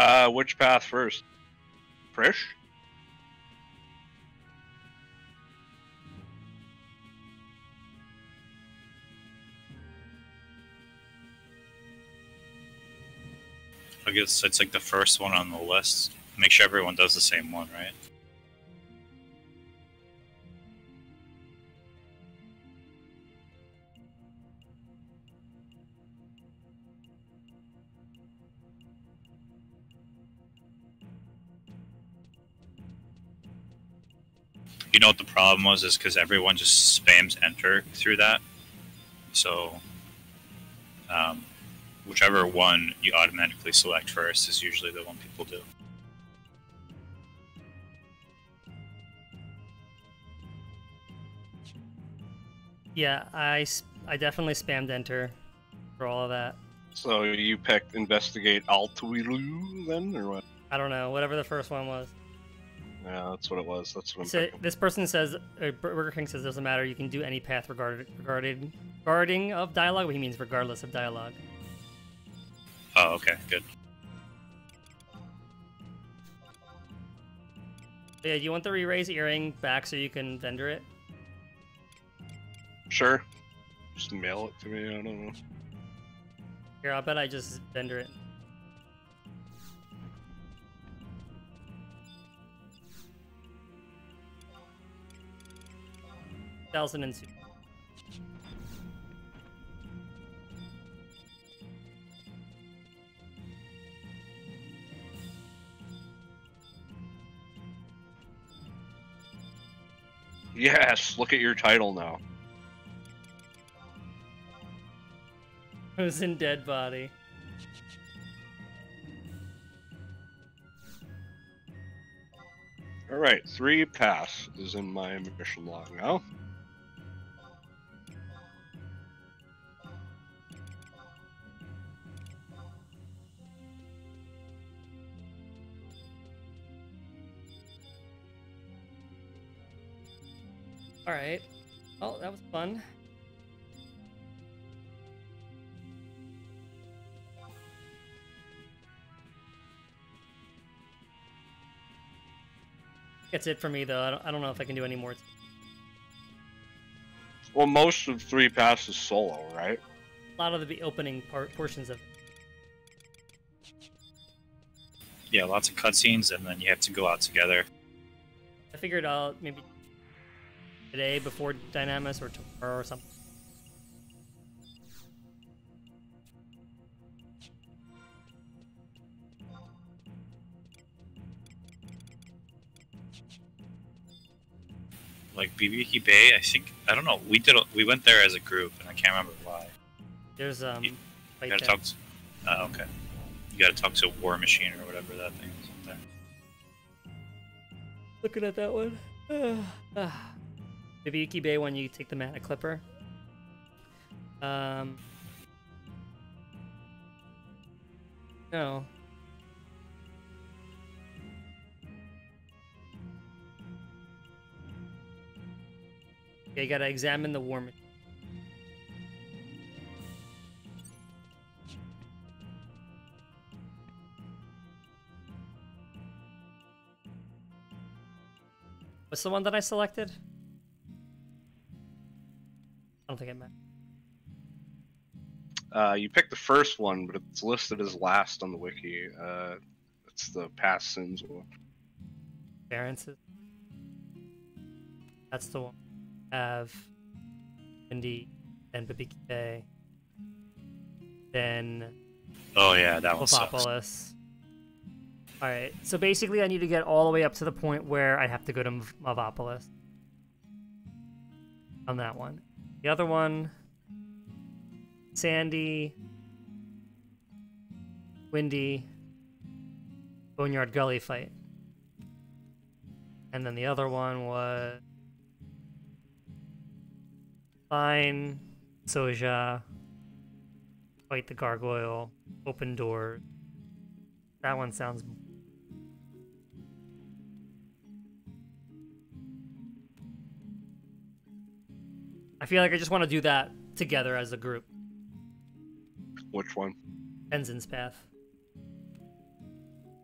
Uh, which path first? Frisch? I guess it's like the first one on the list. Make sure everyone does the same one, right? You know what the problem was is because everyone just spams enter through that. So, um, whichever one you automatically select first is usually the one people do. Yeah, I, s- I definitely spammed enter for all of that. So you picked investigate Altuilu then, or what? I don't know, whatever the first one was. Yeah, that's what it was. That's what I'm So thinking. this person says, uh, Burger King says, doesn't matter. You can do any path regarded regarded regarding of dialogue. But he means regardless of dialogue. Oh, okay, good. Yeah, do you want the re-raise earring back so you can vendor it? Sure. Just mail it to me. I don't know. Here, I'll bet I just vendor it. Thousand and two. Yes. Look at your title now. Who's in dead body? All right. Three pass is in my mission log now. All right. Well, that was fun. That's it for me, though. I don't, I don't know if I can do any more. Well, most of three pass is solo, right? A lot of the opening part portions of it. Yeah, lots of cutscenes, and then you have to go out together. I figured I'll maybe today before Dynamis or tomorrow or something. Like Bibiki Bay, I think I don't know. We did. A, we went there as a group, and I can't remember why. There's um. You Right gotta there. talk. To, oh, okay. You gotta talk to War Machine or whatever that thing is up there. Looking at that one. The Bibiki Bay one, you take the Mana Clipper. Um. No. Okay, you gotta examine the War Machine. What's the one that I selected? I don't think it matters. Uh, you picked the first one, but it's listed as last on the wiki. Uh, it's the past sins one. Variances. That's the one. Have Indy, then Bibiki Bay, then Oh yeah, that one sucks. Wolfopolis. Alright, so basically I need to get all the way up to the point where I have to go to Mov- Movopolis. On that one. The other one, Sandy, Windy, Boneyard Gully fight. And then the other one was Fine, Soja, Fight the Gargoyle, Open Doors. That one sounds... I feel like I just want to do that together as a group. Which one? Tenzin's Path.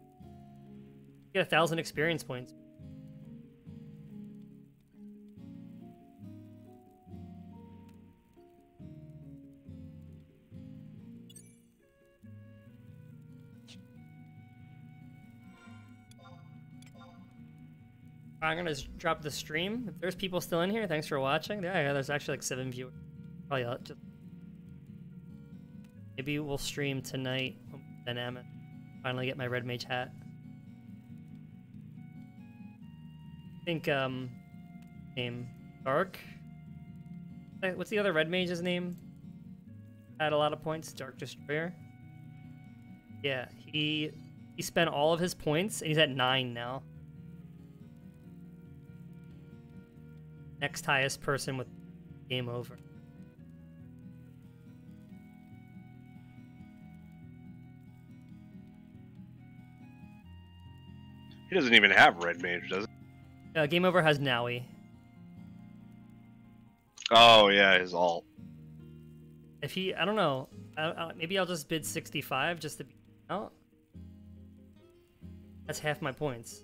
Get a thousand experience points. I'm gonna s- drop the stream. If there's people still in here, thanks for watching. Yeah, yeah, there's actually like seven viewers. Probably uh, just maybe we'll stream tonight. Then Emmett finally get my red mage hat. I think um, name Dark. Uh, What's the other red mage's name? Had a lot of points. Dark Destroyer. Yeah, he he spent all of his points and he's at nine now. Next highest person with game over. He doesn't even have red mage, does he? Uh, game over has Naui. Oh yeah, his alt. If he, I don't know. I, I, maybe I'll just bid sixty-five just to be out. That's half my points.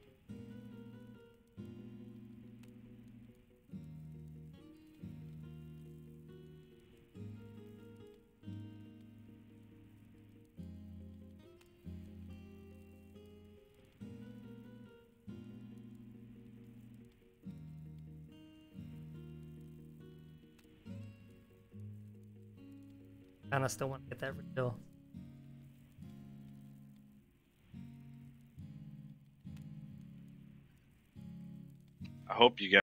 Kinda still want to get that reveal. I hope you get